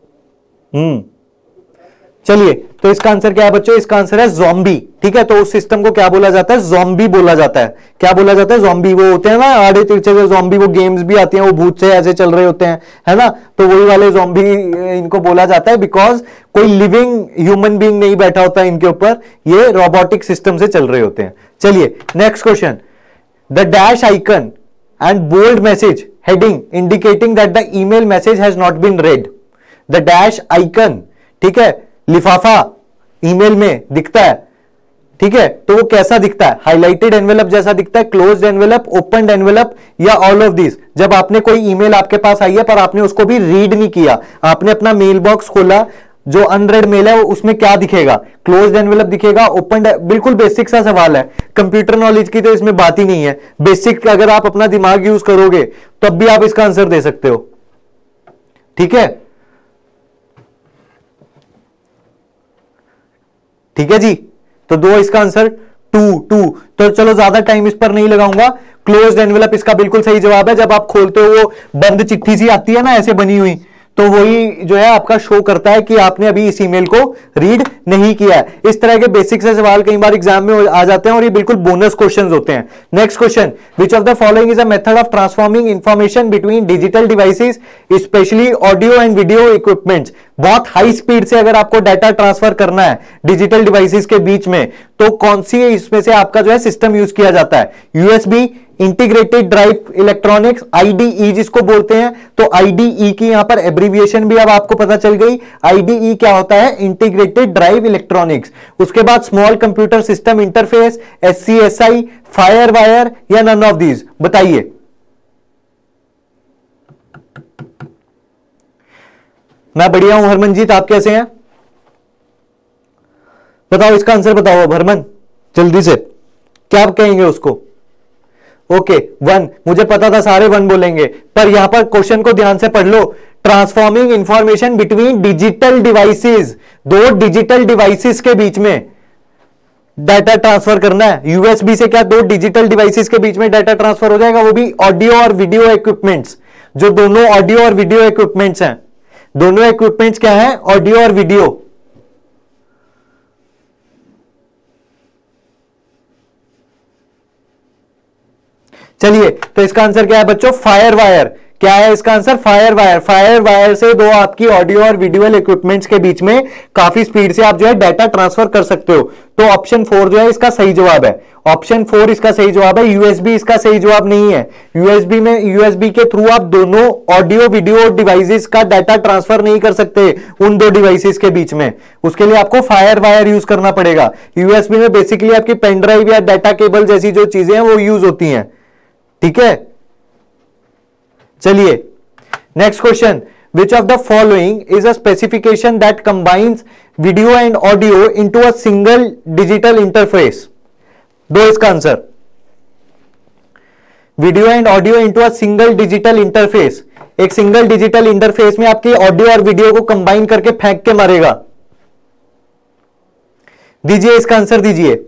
चलिए तो इसका आंसर क्या है बच्चों? इसका आंसर है ज़ॉम्बी, ठीक है। तो उस सिस्टम को क्या बोला जाता है? ज़ॉम्बी बोला जाता है। क्या बोला जाता है? ज़ॉम्बी। वो होते हैं ना आड़े तिरछे से ज़ॉम्बी, वो गेम्स भी आती हैं, वो भूत से ऐसे चल रहे होते हैं, है ना, तो वही वाले ज़ॉम्बी इनको बोला जाता है, बिकॉज कोई लिविंग ह्यूमन बीइंग नहीं बैठा होता इनके ऊपर, ये रोबोटिक सिस्टम से चल रहे होते हैं। चलिए next question, the dash icon and bold message heading indicating that the email message has not been read। the dash icon, ठीक है, लिफाफा ईमेल में दिखता है, ठीक है, तो वो कैसा दिखता है? हाईलाइटेड एनवेलप जैसा दिखता है, क्लोज्ड एनवेलप, ओपन एनवेलप, या ऑल ऑफ दिस? जब आपने कोई ईमेल आपके पास आई है पर आपने उसको भी रीड नहीं किया, आपने अपना मेल बॉक्स खोला, जो अनरेड मेल है उसमें क्या दिखेगा? क्लोज्ड एनवेलप दिखेगा, ओपन। बिल्कुल बेसिक सा सवाल है, कंप्यूटर नॉलेज की तो इसमें बात ही नहीं है। बेसिक अगर आप अपना दिमाग यूज करोगे तब भी आप इसका आंसर दे सकते हो, ठीक है, ठीक है जी। तो दो इसका आंसर टू। तो चलो ज्यादा टाइम इस पर नहीं लगाऊंगा। क्लोज्ड एनवेलप इसका बिल्कुल सही जवाब है। जब आप खोलते हो वो बंद चिट्ठी सी आती है ना ऐसे बनी हुई, तो वही जो है आपका शो करता है कि आपने अभी इस ईमेल को रीड नहीं किया है। इस तरह के बेसिक से सवाल कई बार एग्जाम में आ जाते हैं और ये बिल्कुल बोनस क्वेश्चंस होते हैं। Next question, which of the following is a method of transforming information between digital devices specially audio and video equipments. बहुत हाई स्पीड से अगर आपको डाटा ट्रांसफर करना है डिजिटल डिवाइसेस के बीच में, तो कौन सी इसमें से आपका जो है सिस्टम यूज किया जाता है? USB, integrated drive electronics, IDE जिसको बोलते हैं। तो आईडीई की यहां पर एब्रीविएशन भी अब आपको पता चल गई। आईडीई क्या होता है? Integrated drive electronics. उसके बाद small computer system interface, SCSI, fire wire या नन ऑफ दीज, बताइए। मैं बढ़िया हूं हरमनजीत, आप कैसे हैं? बताओ इसका आंसर बताओ अब हरमन, जल्दी से। क्या आप कहेंगे उसको? Okay, one. मुझे पता था सारे वन बोलेंगे, पर यहां पर क्वेश्चन को ध्यान से पढ़ लो। Transforming information between digital devices, दो डिजिटल डिवाइसेस के बीच में डाटा ट्रांसफर करना है। यूएसबी से क्या दो डिजिटल डिवाइसेस के बीच में डाटा ट्रांसफर हो जाएगा? वो भी ऑडियो और वीडियो इक्विपमेंट्स, जो दोनों ऑडियो और वीडियो इक्विपमेंट्स हैं। दोनों इक्विपमेंट्स क्या है? ऑडियो और वीडियो। चलिए, तो इसका आंसर क्या है बच्चों? Fire wire. क्या है इसका answer? Fire wire. Fire wire से दो आपकी ऑडियो और विजुअल इक्विपमेंट्स के बीच में काफी स्पीड से आप जो है डाटा ट्रांसफर कर सकते हो। तो ऑप्शन 4 जो है इसका सही जवाब है। ऑप्शन 4 इसका सही जवाब है। यूएसबी इसका सही जवाब नहीं है। यूएसबी के थ्रू आप दोनों ऑडियो वीडियो डिवाइसेस का डाटा ट्रांसफर नहीं कर सकते उन दो डिवाइसेस के बीच में। उसके लिए आपको फायर वायर यूज करना पड़ेगा। यूएसबी में बेसिकली आपकी पेन ड्राइव या डाटा केबल जैसी जो चीजें हैं वो यूज होती हैं। ठीक है, चलिए next question, which of the following is a specification that combines video and audio into a single digital interface? दो इसका answer. Video and audio into a single digital interface. एक सिंगल डिजिटल इंटरफेस में आपकी ऑडियो और वीडियो को कंबाइन करके फेंक के मारेगा। दीजिए इसका आंसर दीजिए।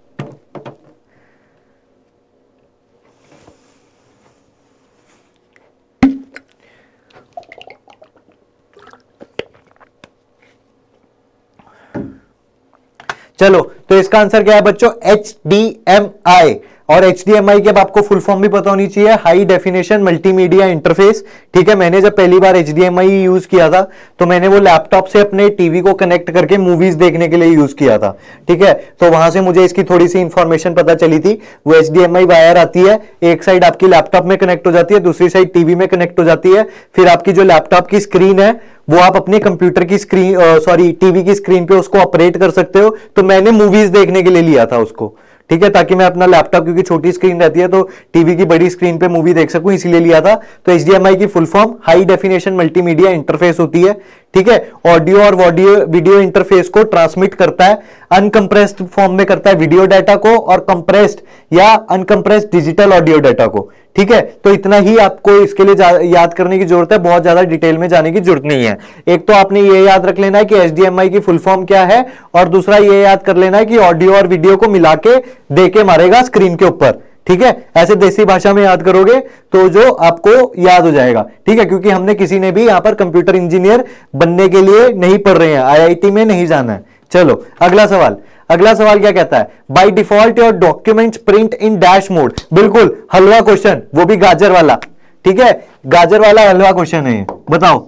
चलो, तो इसका आंसर क्या है बच्चों? HDMI। और HDMI की अब आपको फुल फॉर्म भी पता होनी चाहिए, हाई डेफिनेशन मल्टीमीडिया इंटरफेस। ठीक है, मैंने जब पहली बार HDMI यूज किया था तो मैंने वो लैपटॉप से अपने टीवी को कनेक्ट करके मूवीज देखने के लिए यूज किया था। ठीक है, तो वहां से मुझे इसकी थोड़ी सी इंफॉर्मेशन पता चली थी। वो HDMI वायर आती है, एक साइड आपकी लैपटॉप में कनेक्ट हो जाती है, दूसरी साइड टीवी में कनेक्ट हो जाती है। फिर आपकी जो लैपटॉप की स्क्रीन है वो आप अपने कंप्यूटर की स्क्रीन टीवी की स्क्रीन पे उसको ऑपरेट कर सकते हो। तो मैंने मूवीज देखने के लिए लिया था उसको। ठीक है, ताकि मैं अपना लैपटॉप, क्योंकि छोटी स्क्रीन रहती है तो टीवी की बड़ी स्क्रीन पे मूवी देख सकूं, इसीलिए लिया था। तो HDMI की full form high definition multimedia interface होती है। ठीक है, ऑडियो और वीडियो इंटरफेस को ट्रांसमिट करता है, अनकंप्रेस्ड फॉर्म में करता है वीडियो डाटा को, और कंप्रेस्ड या अनकंप्रेस्ड डिजिटल ऑडियो डाटा को। ठीक है, तो इतना ही आपको इसके लिए याद करने की जरूरत है, बहुत ज्यादा डिटेल में जाने की जरूरत नहीं है। एक तो आपने ये याद रख लेना है कि HDMI की फुल फॉर्म क्या है, और दूसरा ये याद कर लेना है कि ऑडियो और वीडियो को मिला के दे के मारेगा स्क्रीन के ऊपर। ठीक है, ऐसे देसी भाषा में याद करोगे तो जो आपको याद हो जाएगा। ठीक है, क्योंकि हमने किसी ने भी यहां पर कंप्यूटर इंजीनियर बनने के लिए नहीं पढ़ रहे हैं, IIT में नहीं जाना है। चलो अगला सवाल। अगला सवाल क्या कहता है? By default your documents print in dash mode. बिल्कुल हलवा क्वेश्चन, वो भी गाजर वाला। ठीक है, गाजर वाला हलवा क्वेश्चन है ये। बताओ,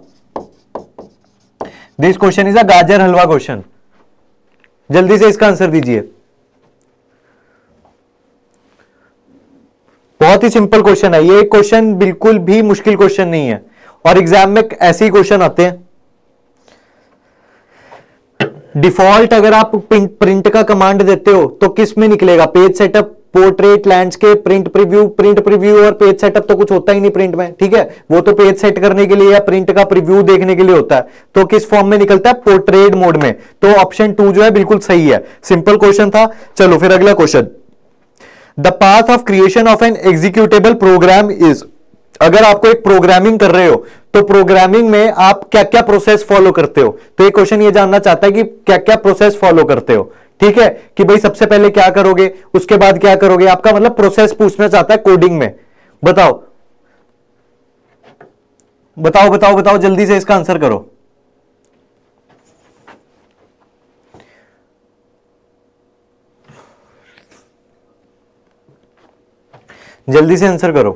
दिस क्वेश्चन इज अ गाजर हलवा क्वेश्चन। जल्दी से इसका आंसर दीजिए। बहुत ही सिंपल क्वेश्चन है ये क्वेश्चन, बिल्कुल भी मुश्किल क्वेश्चन नहीं है, और एग्जाम में ऐसे ही क्वेश्चन आते हैं। डिफॉल्ट अगर आप प्रिंट का कमांड देते हो तो किस में निकलेगा? Page setup, portrait, landscape, print preview और पेज सेटअप तो कुछ होता ही नहीं प्रिंट में। ठीक है, वो तो पेज सेट करने के लिए या प्रिंट का प्रीव्यू देखने के लिए होता है। तो किस फॉर्म में निकलता है? पोर्ट्रेट मोड में। तो ऑप्शन 2 जो है बिल्कुल सही है। सिंपल क्वेश्चन था। चलो फिर अगला question. The path of creation of an executable program is. अगर आपको एक प्रोग्रामिंग कर रहे हो तो प्रोग्रामिंग में आप क्या क्या प्रोसेस फॉलो करते हो? तो ये क्वेश्चन ये जानना चाहता है कि क्या क्या प्रोसेस फॉलो करते हो। ठीक है, कि भाई सबसे पहले क्या करोगे, उसके बाद क्या करोगे, आपका मतलब प्रोसेस पूछना चाहता है कोडिंग में। बताओ बताओ बताओ बताओ, जल्दी से इसका आंसर करो। जल्दी से आंसर करो।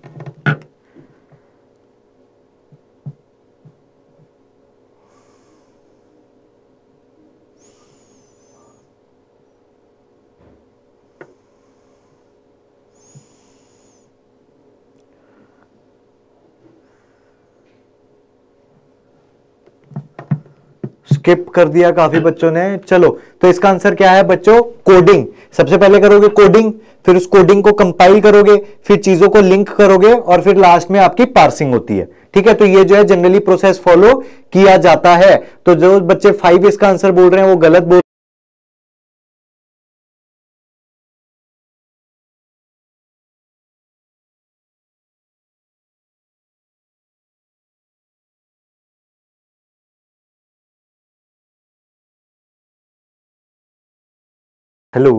स्किप कर दिया काफी बच्चों ने। चलो, तो इसका आंसर क्या है बच्चों, कोडिंग। सबसे पहले करोगे कोडिंग, फिर उस कोडिंग को कंपाइल करोगे, फिर चीजों को लिंक करोगे, और फिर लास्ट में आपकी पार्सिंग होती है। ठीक है, तो ये जो है जनरली प्रोसेस फॉलो किया जाता है। तो जो बच्चे 5 इसका आंसर बोल रहे हैं वो गलत बोल। हेलो,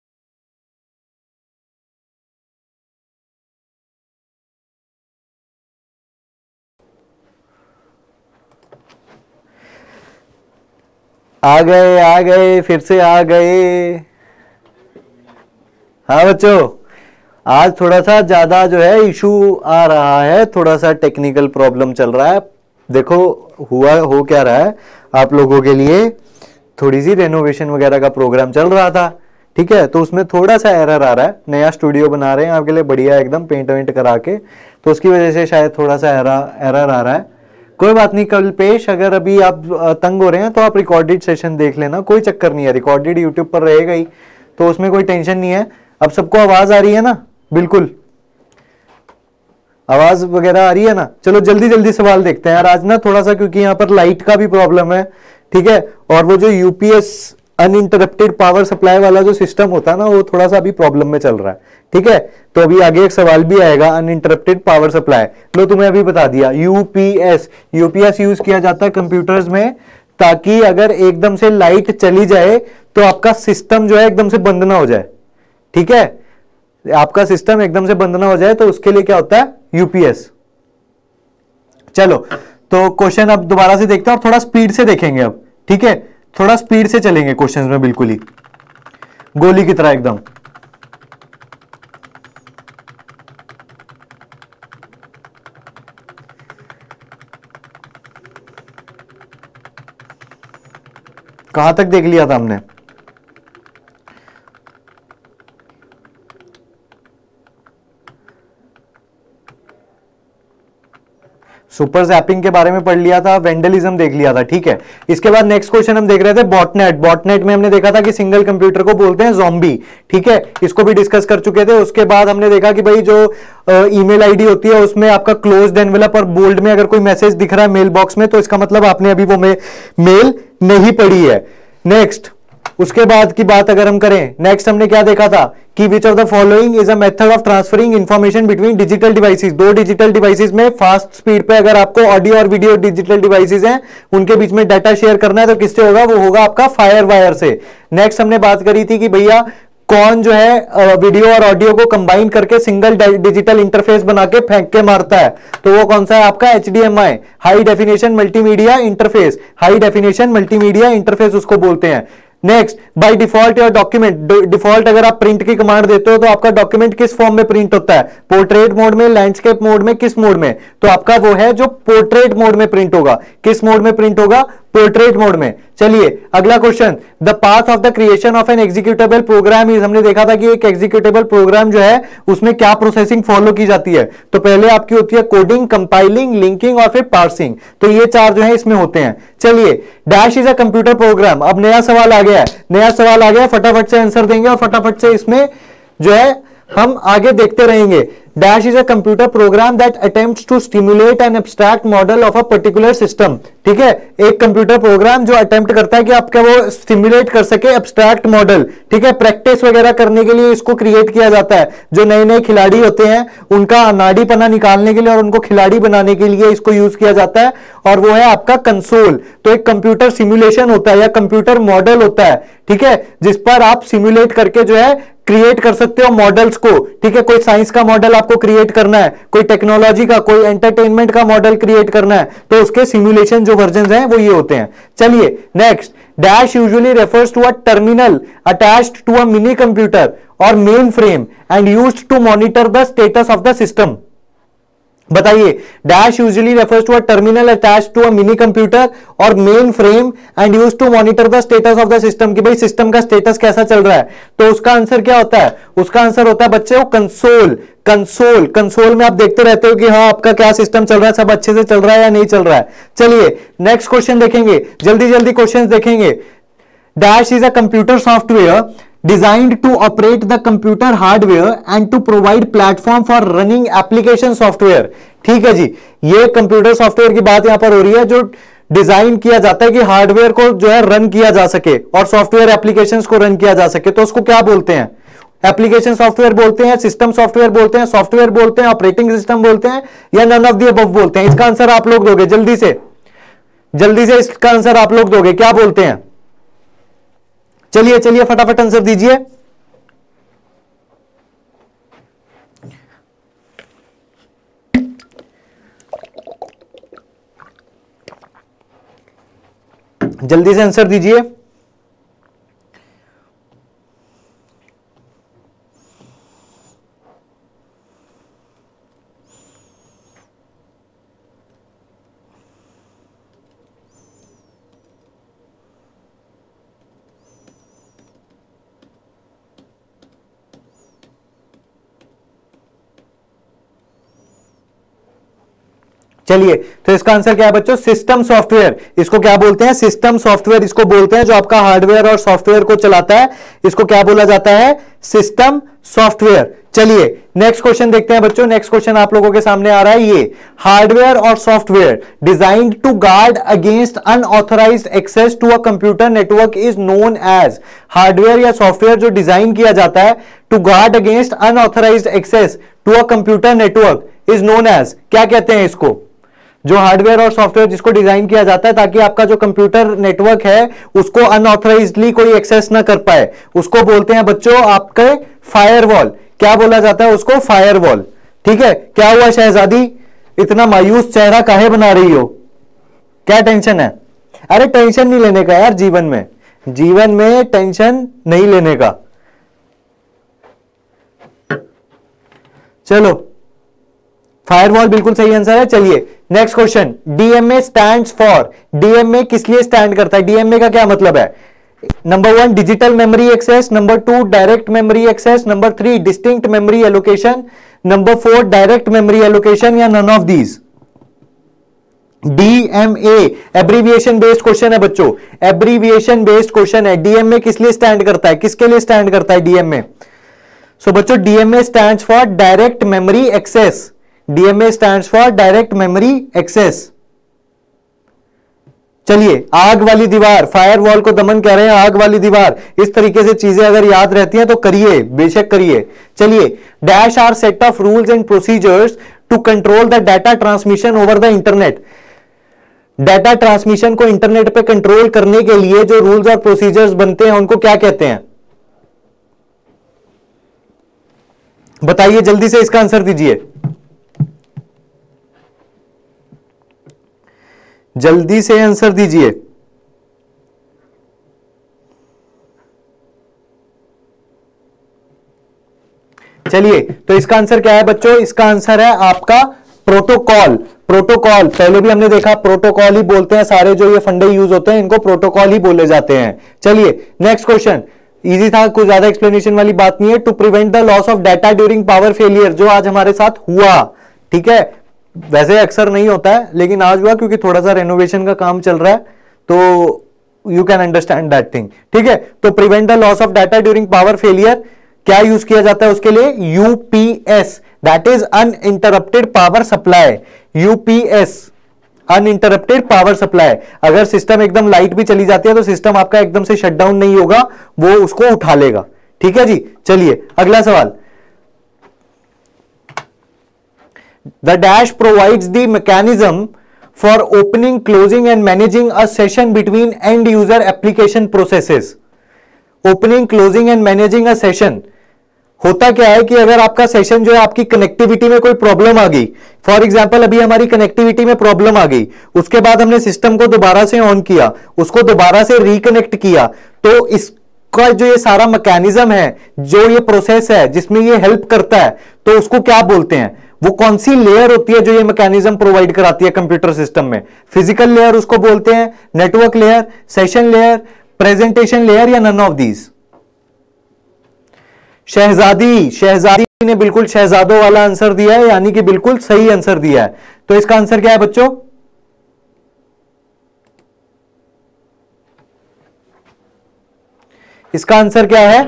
आ गए फिर से आ गए। हाँ बच्चों, आज थोड़ा सा ज्यादा जो है इशू आ रहा है, थोड़ा सा टेक्निकल प्रॉब्लम चल रहा है। देखो हो क्या रहा है, आप लोगों के लिए थोड़ी सी रेनोवेशन वगैरह का प्रोग्राम चल रहा था। ठीक है, तो उसमें थोड़ा सा एरर आ रहा है। नया स्टूडियो बना रहे हैं आपके लिए बढ़िया एकदम पेंट वेंट करा के, तो उसकी वजह से शायद थोड़ा सा एरर आ रहा है। कोई बात नहीं कल्पेश, अगर अभी आप तंग हो रहे हैं तो आप रिकॉर्डेड सेशन देख लेना, कोई चक्कर नहीं है, रिकॉर्डेड यूट्यूब पर रहेगा ही, तो उसमें कोई टेंशन नहीं है। अब सबको आवाज आ रही है ना, बिल्कुल आवाज वगैरह आ रही है ना। चलो जल्दी जल्दी सवाल देखते हैं यार आज ना, थोड़ा सा क्योंकि यहाँ पर लाइट का भी प्रॉब्लम है। ठीक है, और वो जो यूपीएस अनइंटरप्टेड पावर सप्लाई वाला जो सिस्टम होता है ना, वो थोड़ा सा अभी प्रॉब्लम में चल रहा है। ठीक है, तो अभी आगे एक सवाल भी आएगा अनइंटरप्टेड पावर सप्लाई। लो तुम्हें अभी बता दिया, यूपीएस यूज किया जाता है कंप्यूटर्स में, ताकि अगर एकदम से लाइट चली जाए तो आपका सिस्टम जो है एकदम से बंद ना हो जाए। ठीक है, आपका सिस्टम एकदम से बंद ना हो जाए, तो उसके लिए क्या होता है, यूपीएस। चलो, तो क्वेश्चन अब दोबारा से देखते हैं और थोड़ा स्पीड से देखेंगे अब। ठीक है, थोड़ा स्पीड से चलेंगे क्वेश्चंस में, बिल्कुल ही गोली की तरह एकदम। कहां तक देख लिया था हमने, सुपर जैपिंग के बारे में पढ़ लिया था, वेंडलिज्म देख लिया था। ठीक है, इसके बाद नेक्स्ट क्वेश्चन हम देख रहे थे बॉटनेट। बॉटनेट में हमने देखा था कि सिंगल कंप्यूटर को बोलते हैं ज़ॉम्बी। ठीक है, इसको भी डिस्कस कर चुके थे। उसके बाद हमने देखा कि भाई जो ईमेल आईडी होती है उसमें आपका क्लोज्ड एनवेलप और बोल्ड में अगर कोई मैसेज दिख रहा है मेल बॉक्स में, तो इसका मतलब आपने अभी वो मेल नहीं पढ़ी है। नेक्स्ट, उसके बाद की बात अगर हम करें, नेक्स्ट हमने क्या देखा था कि which of the following is a method of transferring information between digital devices. दो डिजिटल डिवाइसेस में फास्ट स्पीड पे अगर आपको ऑडियो और वीडियो डिजिटल डिवाइसेस हैं, उनके बीच में डाटा शेयर करना है, तो किससे होगा, वो होगा आपका फायर वायर से। नेक्स्ट हमने बात करी थी कि भैया कौन जो है वीडियो और ऑडियो को कंबाइन करके सिंगल डिजिटल इंटरफेस बना के फेंक के मारता है, तो वो कौन सा है आपका HDMI, high definition multimedia interface. High definition multimedia interface उसको बोलते हैं। Next, by default your document, default अगर आप प्रिंट की कमांड देते हो तो आपका डॉक्यूमेंट किस फॉर्म में प्रिंट होता है, पोर्ट्रेट मोड में, लैंडस्केप मोड में, किस मोड में, तो आपका वो है जो पोर्ट्रेट मोड में प्रिंट होगा। किस मोड में प्रिंट होगा, पोर्ट्रेट मोड में। चलिए अगला question, the path of the creation of an executable program is. हमने देखा था कि एक एग्जीक्यूटेबल प्रोग्राम जो है उसमें क्या प्रोसेसिंग फॉलो की जाती है, तो पहले आपकी होती है कोडिंग, कंपाइलिंग, लिंकिंग और फिर पार्सिंग। तो ये चार जो है इसमें होते हैं। चलिए, dash is a computer program. अब नया सवाल आ गया है, नया सवाल आ गया, फटाफट से आंसर देंगे और फटाफट से इसमें जो है हम आगे देखते रहेंगे। Dash is a computer program that attempts to stimulate an abstract model of a particular system. ठीक है, एक कंप्यूटर प्रोग्राम जो अटेम्प्ट करता है कि आपका वो स्टिमुलेट कर सके एब्स्ट्रैक्ट मॉडल। ठीक है, प्रैक्टिस वगैरह करने के लिए इसको क्रिएट किया जाता है। जो नए नए खिलाड़ी होते हैं उनका नाड़ीपना निकालने के लिए और उनको खिलाड़ी बनाने के लिए इसको यूज किया जाता है, और वो है आपका कंसोल। तो एक कंप्यूटर सिमुलेशन होता है या कंप्यूटर मॉडल होता है, ठीक है, जिस पर आप सिमुलेट करके जो है क्रिएट कर सकते हो मॉडल्स को। ठीक है, कोई साइंस का मॉडल आपको क्रिएट करना है, कोई टेक्नोलॉजी का, कोई एंटरटेनमेंट का मॉडल क्रिएट करना है, तो उसके सिमुलेशन जो वर्जन हैं वो ये होते हैं। चलिए next, dash usually refers to a terminal attached to a minicomputer or mainframe and used to monitor the status of the system. बताइए, dash usually refers to a terminal attached to a minicomputer or mainframe and used to monitor the status of the system, कि भाई सिस्टम का स्टेटस कैसा चल रहा है। तो उसका आंसर क्या होता है? उसका आंसर होता है बच्चों कंसोल। कंसोल, कंसोल में आप देखते रहते हो कि हाँ आपका क्या सिस्टम चल रहा है, सब अच्छे से चल रहा है या नहीं चल रहा है। चलिए नेक्स्ट क्वेश्चन देखेंगे, जल्दी जल्दी क्वेश्चन देखेंगे। Dash is a computer software designed to operate the computer hardware and to provide platform for running application software। ठीक है जी, ये कंप्यूटर सॉफ्टवेयर की बात यहां पर हो रही है जो डिजाइन किया जाता है कि हार्डवेयर को जो है रन किया जा सके और सॉफ्टवेयर एप्लीकेशंस को रन किया जा सके। तो उसको क्या बोलते हैं? एप्लीकेशन सॉफ्टवेयर बोलते हैं, सिस्टम सॉफ्टवेयर बोलते हैं, सॉफ्टवेयर बोलते हैं, ऑपरेटिंग सिस्टम बोलते हैं, या नन ऑफ द अबव बोलते हैं? इसका आंसर आप लोग दोगे जल्दी से, जल्दी से इसका आंसर आप लोग दोगे, क्या बोलते हैं? चलिए चलिए फटाफट आंसर दीजिए। जल्दी से आंसर दीजिए। चलिए, तो इसका आंसर क्या है बच्चों? System software. इसको क्या बोलते हैं? सिस्टम सॉफ्टवेयर इसको बोलते हैं, जो आपका हार्डवेयर और सॉफ्टवेयर को चलाता है, इसको क्या बोला जाता है? System software. चलिए नेक्स्ट क्वेश्चन देखते हैं बच्चों। नेक्स्ट क्वेश्चन आप लोगों के सामने आ रहा है, ये हार्डवेयर और software designed to guard against unauthorised access to a computer network is known as. Hardware या सॉफ्टवेयर जो डिजाइन किया जाता है to guard against unauthorised access to a computer network is known as, क्या कहते हैं इसको? जो हार्डवेयर और सॉफ्टवेयर जिसको डिजाइन किया जाता है ताकि आपका जो कंप्यूटर नेटवर्क है उसको अनऑथराइज्डली कोई एक्सेस ना कर पाए, उसको बोलते हैं बच्चों आपके फायरवॉल। क्या बोला जाता है उसको? फायरवॉल। ठीक है, क्या हुआ शहजादी, इतना मायूस चेहरा काहे बना रही हो? क्या टेंशन है? अरे टेंशन नहीं लेने का यार, जीवन में, जीवन में टेंशन नहीं लेने का। चलो, फायरवॉल बिल्कुल सही आंसर है। चलिए next question, DMA stands for. DMA किस लिए स्टैंड करता है? डीएमए का क्या मतलब है? Number 1 digital memory access, number 2 direct memory access, number 3 distinct memory allocation, number 4 direct memory allocation, या none of these? DMA abbreviation based question है बच्चों, एब्रीविएशन बेस्ड क्वेश्चन है। डीएमए किस लिए स्टैंड करता है? किसके लिए स्टैंड करता है डीएमए? सो बच्चों DMA stands for direct memory access. DMA stands for direct memory access. चलिए, आग वाली दीवार, फायरवॉल को दमन कह रहे हैं, आग वाली दीवार। इस तरीके से चीजें अगर याद रहती हैं तो करिए, बेशक करिए। चलिए, dash are set of rules and procedures to control the data transmission over the internet. Data transmission को इंटरनेट पे कंट्रोल करने के लिए जो रूल्स और प्रोसीजर्स बनते हैं उनको क्या कहते हैं? बताइए जल्दी से, इसका आंसर दीजिए, जल्दी से आंसर दीजिए। चलिए, तो इसका आंसर क्या है बच्चों? इसका आंसर है आपका प्रोटोकॉल। प्रोटोकॉल पहले भी हमने देखा, प्रोटोकॉल ही बोलते हैं सारे जो ये फंडे यूज होते हैं, इनको प्रोटोकॉल ही बोले जाते हैं। चलिए नेक्स्ट क्वेश्चन, इजी था, कुछ ज्यादा एक्सप्लेनेशन वाली बात नहीं है। To prevent the loss of data during power failure, जो आज हमारे साथ हुआ, ठीक है, वैसे अक्सर नहीं होता है लेकिन आज हुआ क्योंकि थोड़ा सा रेनोवेशन का काम चल रहा है, तो you can understand that thing. ठीक है, तो prevent the loss of data during power failure, क्या यूज किया जाता है उसके लिए? UPS, that is uninterrupted power supply. UPS, uninterrupted power supply. अगर सिस्टम एकदम लाइट भी चली जाती है तो सिस्टम आपका एकदम से शटडाउन नहीं होगा, वो उसको उठा लेगा। ठीक है जी, चलिए अगला सवाल। The dash provides the mechanism for opening, closing and managing a session between end user application processes. Opening, closing and managing a session, होता क्या है कि अगर आपका सेशन जो है, आपकी कनेक्टिविटी में कोई प्रॉब्लम आ गई, फॉर एग्जांपल अभी हमारी कनेक्टिविटी में प्रॉब्लम आ गई, उसके बाद हमने सिस्टम को दोबारा से ऑन किया, उसको दोबारा से रिकनेक्ट किया, तो इसका जो ये सारा मैकेनिज्म है, जो ये प्रोसेस है जिसमें ये हेल्प करता है, तो उसको क्या बोलते हैं? वो कौन सी लेयर होती है जो ये मैकेनिज्म प्रोवाइड कराती है कंप्यूटर सिस्टम में? फिजिकल लेयर उसको बोलते हैं, network layer, session layer, presentation layer, या नन ऑफ दीज? शहजादी ने बिल्कुल शहजादों वाला आंसर दिया है, यानी कि बिल्कुल सही आंसर दिया है। तो इसका आंसर क्या है बच्चों? इसका आंसर क्या है?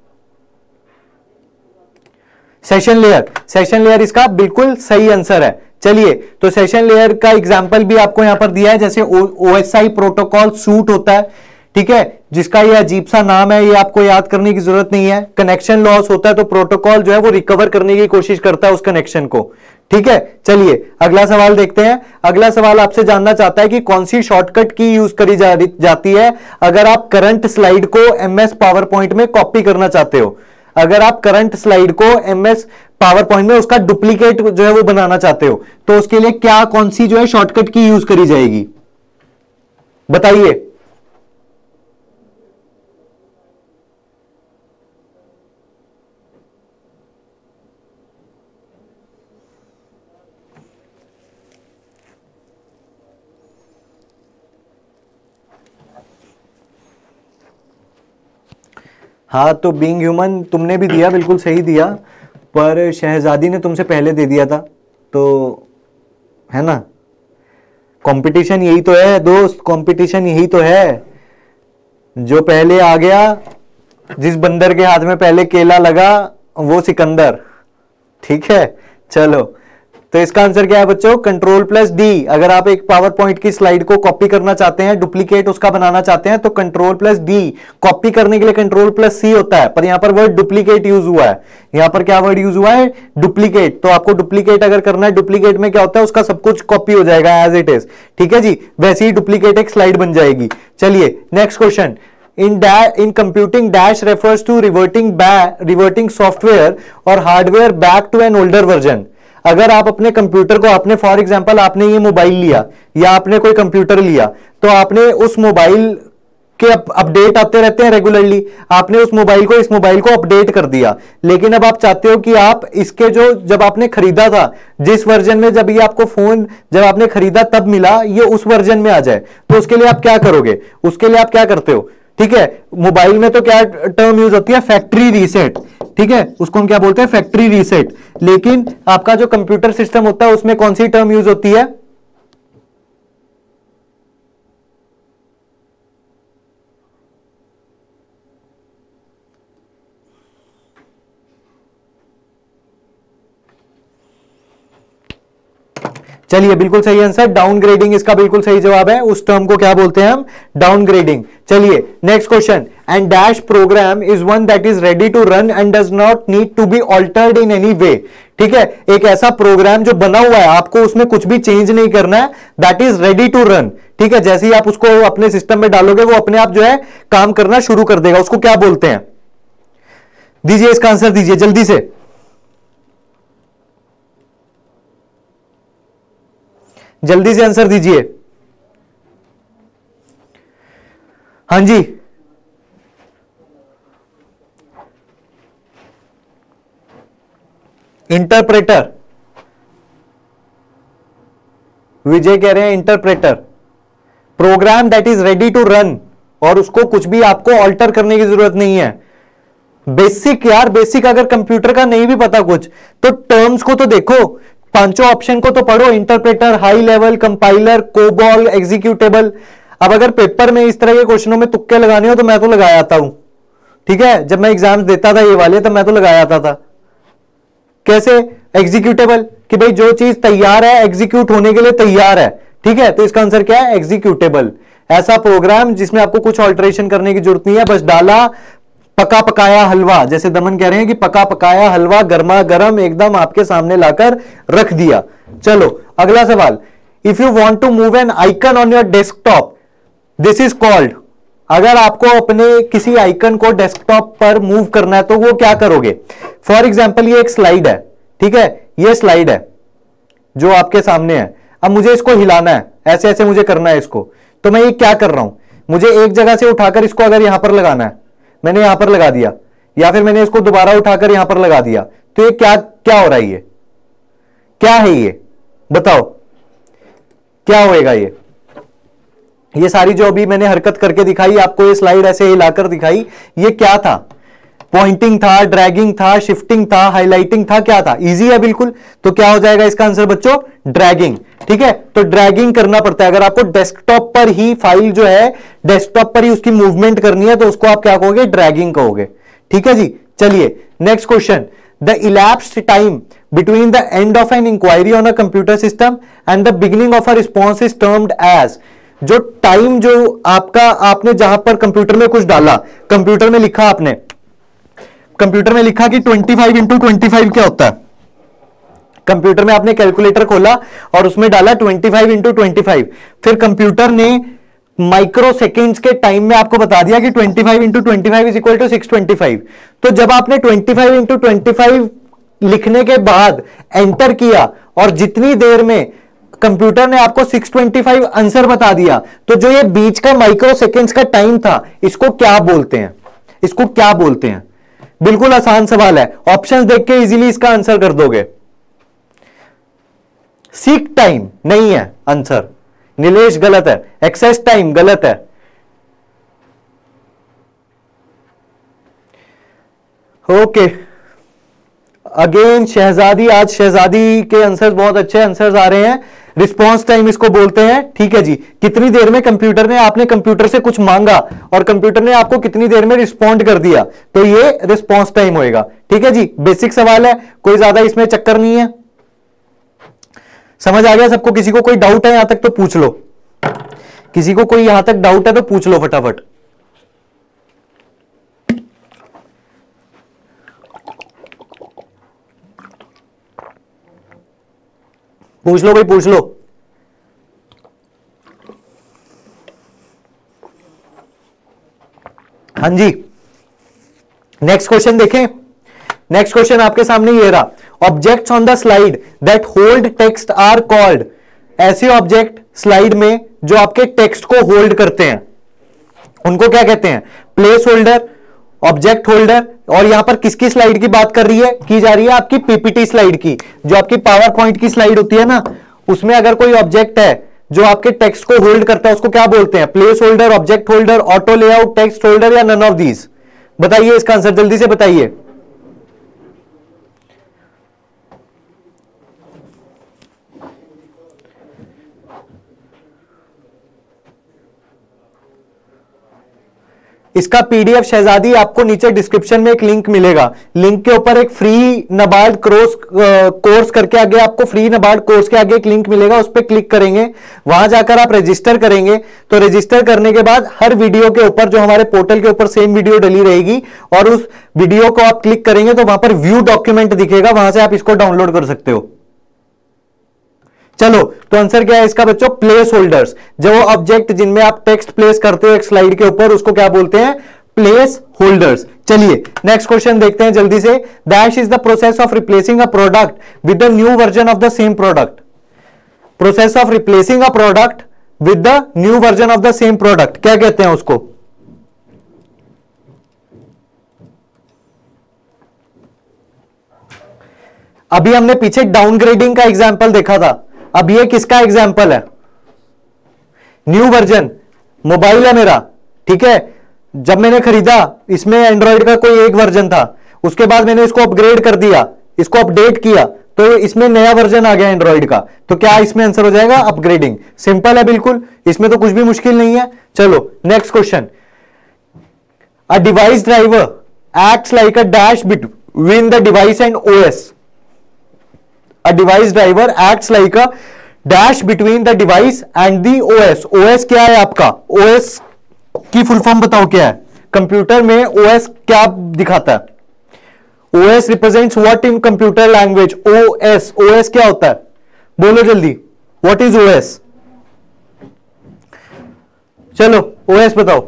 Session layer. सेशन लेयर इसका बिल्कुल सही आंसर है। चलिए, तो सेशन लेयर का एग्जांपल भी आपको यहां पर दिया है, जैसे ओएसआई प्रोटोकॉल सूट होता है, ठीक है, जिसका ये अजीब सा नाम है, ये आपको याद करने की जरूरत नहीं है। कनेक्शन लॉस होता है तो प्रोटोकॉल जो है वो रिकवर करने की कोशिश करता है उस कनेक्शन को। ठीक है, चलिए अगला सवाल देखते हैं। अगला सवाल आपसे जानना चाहता है कि कौन सी शॉर्टकट की यूज करी जाती है अगर आप करंट स्लाइड को एमएस पावर पॉइंट में कॉपी करना चाहते हो। अगर आप करंट स्लाइड को एमएस पावर पॉइंट में उसका डुप्लीकेट जो है वो बनाना चाहते हो, तो उसके लिए क्या, कौन सी जो है शॉर्टकट की यूज करी जाएगी? बताइए। हाँ, तो बीइंग ह्यूमन तुमने भी दिया, बिल्कुल सही दिया, पर शहजादी ने तुमसे पहले दे दिया था, तो है ना, कंपटीशन यही तो है दोस्त, कंपटीशन यही तो है। जो पहले आ गया, जिस बंदर के हाथ में पहले केला लगा वो सिकंदर। ठीक है, चलो, तो इसका आंसर क्या है बच्चों? Control plus D. अगर आप एक पावर पॉइंट की स्लाइड को कॉपी करना चाहते हैं, डुप्लीकेट उसका बनाना चाहते हैं, तो कंट्रोल प्लस डी। कॉपी करने के लिए कंट्रोल प्लस सी होता है, पर यहां पर वर्ड डुप्लीकेट यूज हुआ है। यहां पर क्या वर्ड यूज हुआ है? डुप्लीकेट। तो आपको डुप्लीकेट अगर करना है, डुप्लीकेट में क्या होता है, उसका सब कुछ कॉपी हो जाएगा एज इट इज। ठीक है जी, वैसे ही डुप्लीकेट एक स्लाइड बन जाएगी। चलिए next question. In computing, dash refers to reverting software or hardware back to an older version. अगर आप अपने कंप्यूटर को, आपने फॉर एग्जांपल आपने ये मोबाइल लिया या आपने कोई कंप्यूटर लिया, तो आपने उस मोबाइल के अपडेट आते रहते हैं रेगुलरली, आपने उस मोबाइल को, इस मोबाइल को अपडेट कर दिया, लेकिन अब आप चाहते हो कि आप इसके जो, जब आपने खरीदा था, जिस वर्जन में जब ये आपको फोन जब आपने खरीदा तब मिला, ये उस वर्जन में आ जाए, तो उसके लिए आप क्या करोगे? उसके लिए आप क्या करते हो? ठीक है, मोबाइल में तो क्या टर्म यूज होती है? Factory reset. ठीक है, उसको हम क्या बोलते हैं? Factory reset. लेकिन आपका जो कंप्यूटर सिस्टम होता है उसमें कौन सी टर्म यूज होती है? चलिए, बिल्कुल सही आंसर, डाउनग्रेडिंग इसका बिल्कुल सही जवाब है। उस टर्म को क्या बोलते हैं हम? डाउनग्रेडिंग। चलिए next question. And dash program is one that is ready to run and does not need to be altered in any way. ठीक है, एक ऐसा प्रोग्राम जो बना हुआ है, आपको उसमें कुछ भी चेंज नहीं करना है, that is ready to run. ठीक है, जैसे ही आप उसको अपने सिस्टम में डालोगे वो अपने आप जो है काम करना शुरू कर देगा। उसको क्या बोलते हैं? दीजिए इसका आंसर, दीजिए जल्दी से, जल्दी से आंसर दीजिए। हाँ जी, इंटरप्रेटर। विजय कह रहे हैं interpreter. Program that is ready to run, और उसको कुछ भी आपको ऑल्टर करने की जरूरत नहीं है। बेसिक यार, बेसिक अगर कंप्यूटर का नहीं भी पता कुछ, तो टर्म्स को तो देखो, पांचों ऑप्शन को तो पढ़ो। Interpreter, high level, compiler, COBOL, executable. अब अगर पेपर में इस तरह के क्वेश्चनों में तुक्के लगाने हो तो मैं तो लगा आता हूं। ठीक है, जब मैं एग्जाम्स देता था ये वाले तब मैं तो लगाया था। कैसे? एग्जीक्यूटेबल, कि भाई जो चीज तैयार है एग्जीक्यूट होने के लिए तैयार है, ठीक है, तो इसका आंसर क्या है? एग्जीक्यूटेबल। ऐसा प्रोग्राम जिसमें आपको कुछ ऑल्टरेशन करने की जरूरत नहीं है, बस डाला पका पकाया हलवा, जैसे दमन कह रहे हैं कि पका पकाया हलवा गर्मा गर्म एकदम आपके सामने लाकर रख दिया। चलो अगला सवाल, if you want to move an icon on your desktop this is called, अगर आपको अपने किसी आइकन को डेस्कटॉप पर मूव करना है तो वो क्या करोगे? फॉर एग्जाम्पल ये एक स्लाइड है, ठीक है, ये स्लाइड है जो आपके सामने है, अब मुझे इसको हिलाना है, ऐसे ऐसे मुझे करना है इसको, तो मैं ये क्या कर रहा हूं, मुझे एक जगह से उठाकर इसको अगर यहां पर लगाना है, मैंने यहां पर लगा दिया, या फिर मैंने इसको दोबारा उठाकर यहां पर लगा दिया, तो ये क्या क्या हो रहा है? ये क्या है? ये बताओ क्या होएगा? ये सारी जो अभी मैंने हरकत करके दिखाई आपको, ये स्लाइड ऐसे हिलाकर दिखाई, ये क्या था? पॉइंटिंग था, ड्रैगिंग था, शिफ्टिंग था, हाइलाइटिंग था, क्या था? इजी है बिल्कुल। तो क्या हो जाएगा इसका आंसर बच्चों? ड्रैगिंग। ठीक है, तो ड्रैगिंग करना पड़ता है। अगर आपको डेस्कटॉप पर ही फाइल जो है डेस्कटॉप पर ही उसकी मूवमेंट करनी है तो उसको आप क्या कहोगे? ड्रैगिंग कहोगे। ठीक है जी, चलिए next question. The elapsed time between the end of an inquiry on a computer system and the beginning of a response is termed as, जो टाइम जो आपका आपने जहां पर कंप्यूटर में कुछ डाला, कंप्यूटर में लिखा, आपने कंप्यूटर में लिखा कि 25 इंटू 25 क्या होता है, कंप्यूटर में आपने कैलकुलेटर खोला और उसमें डाला 25 इंटू 25, फिर कंप्यूटर ने माइक्रो सेकेंड्स के टाइम में आपको बता दिया कि 25 इंटू 25 इज इक्वल टू 625। तो जब आपने 25 इंटू 25 लिखने के बाद एंटर किया और जितनी देर में कंप्यूटर ने आपको 625 आंसर बता दिया, तो जो ये बीच का माइक्रो सेकेंड्स का टाइम था, इसको क्या बोलते हैं? इसको क्या बोलते हैं? बिल्कुल आसान सवाल है, ऑप्शंस देख के इजीली इसका आंसर कर दोगे। सीक टाइम नहीं है आंसर, नीलेश गलत है। एक्सेस टाइम गलत है। ओके अगेन शहजादी, आज शहजादी के आंसर्स बहुत अच्छे आंसर्स आ रहे हैं। रिस्पांस टाइम इसको बोलते हैं। ठीक है जी, कितनी देर में कंप्यूटर ने, आपने कंप्यूटर से कुछ मांगा और कंप्यूटर ने आपको कितनी देर में रिस्पॉन्ड कर दिया, तो ये रिस्पांस टाइम होएगा। ठीक है जी, बेसिक सवाल है, कोई ज्यादा इसमें चक्कर नहीं है। समझ आ गया सबको? किसी को कोई डाउट है यहां तक तो पूछ लो, किसी को कोई यहां तक डाउट है तो पूछ लो फटाफट। पूछ लो भाई, पूछ लो। हाँ जी, नेक्स्ट क्वेश्चन देखें। नेक्स्ट क्वेश्चन आपके सामने ये रहा, objects on the slide that hold text are called. ऐसे ऑब्जेक्ट स्लाइड में जो आपके टेक्स्ट को होल्ड करते हैं उनको क्या कहते हैं? Placeholder, object holder. और यहां पर किसकी स्लाइड की बात की जा रही है? आपकी पीपीटी स्लाइड की, जो आपकी पावर पॉइंट की स्लाइड होती है ना, उसमें अगर कोई ऑब्जेक्ट है जो आपके टेक्स्ट को होल्ड करता है उसको क्या बोलते हैं? Placeholder, object holder, auto layout, text holder या नन ऑफ दीज? बताइए इसका आंसर, जल्दी से बताइए। इसका पीडीएफ शहजादी आपको नीचे डिस्क्रिप्शन में एक लिंक मिलेगा, लिंक के ऊपर एक फ्री नबार्ड कोर्स करके आगे आपको फ्री नबार्ड कोर्स के आगे एक लिंक मिलेगा, उस पर क्लिक करेंगे, वहां जाकर आप रजिस्टर करेंगे। तो रजिस्टर करने के बाद हर वीडियो के ऊपर जो हमारे पोर्टल के ऊपर सेम वीडियो डली रहेगी और उस वीडियो को आप क्लिक करेंगे तो वहां पर व्यू डॉक्यूमेंट दिखेगा, वहां से आप इसको डाउनलोड कर सकते हो। चलो, तो आंसर क्या है इसका बच्चों? Place holders. जो ऑब्जेक्ट जिनमें आप टेक्स्ट प्लेस करते हो एक स्लाइड के ऊपर, उसको क्या बोलते हैं? Placeholders. चलिए नेक्स्ट क्वेश्चन देखते हैं जल्दी से। Dash is the process of replacing a product with the new version of the same product. Process of replacing a product with the new version of the same product क्या कहते हैं उसको? अभी हमने पीछे डाउनग्रेडिंग का एग्जाम्पल देखा था, अब ये किसका एग्जाम्पल है? New version. मोबाइल है मेरा, ठीक है, जब मैंने खरीदा इसमें एंड्रॉइड का कोई एक वर्जन था, उसके बाद मैंने इसको अपग्रेड कर दिया, इसको अपडेट किया, तो इसमें नया वर्जन आ गया एंड्रॉइड का, तो क्या इसमें आंसर हो जाएगा? अपग्रेडिंग। सिंपल है बिल्कुल, इसमें तो कुछ भी मुश्किल नहीं है। चलो next question. A device driver acts like a dash between the device and OS. A device driver acts like a dash between the device and the OS. OS क्या है आपका? OS की फुल फॉर्म बताओ क्या है? कंप्यूटर में OS क्या दिखाता है? OS represents what in computer language? OS. OS क्या होता है? बोलो जल्दी. What is OS? चलो OS बताओ.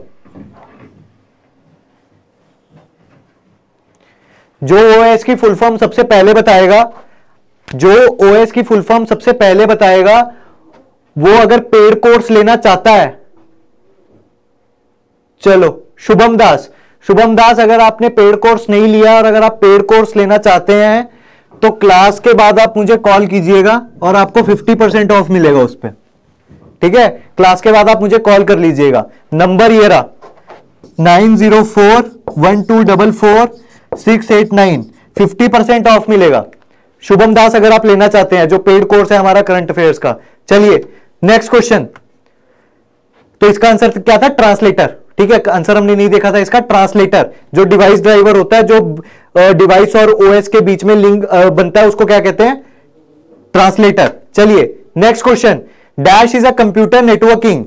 जो OS की फुल फॉर्म सबसे पहले बताएगा, जो OS की फुल फॉर्म सबसे पहले बताएगा, वो अगर पेड कोर्स लेना चाहता है, चलो शुभम दास. शुभम दास, अगर आपने पेड कोर्स नहीं लिया और अगर आप पेड कोर्स लेना चाहते हैं तो क्लास के बाद आप मुझे कॉल कीजिएगा और आपको 50% ऑफ मिलेगा उस पर. ठीक है, क्लास के बाद आप मुझे कॉल कर लीजिएगा. नंबर ये रहा 9041244689. 50% ऑफ मिलेगा. शुभम दास, अगर आप लेना चाहते हैं, जो पेड कोर्स है हमारा करंट अफेयर्स का. चलिए नेक्स्ट क्वेश्चन. तो इसका आंसर क्या था? ट्रांसलेटर. ठीक है, आंसर हमने नहीं देखा था इसका. ट्रांसलेटर जो डिवाइस ड्राइवर होता है, जो डिवाइस और ओएस के बीच में लिंक बनता है, उसको क्या कहते हैं? ट्रांसलेटर. चलिए next question. Dash is a computer networking.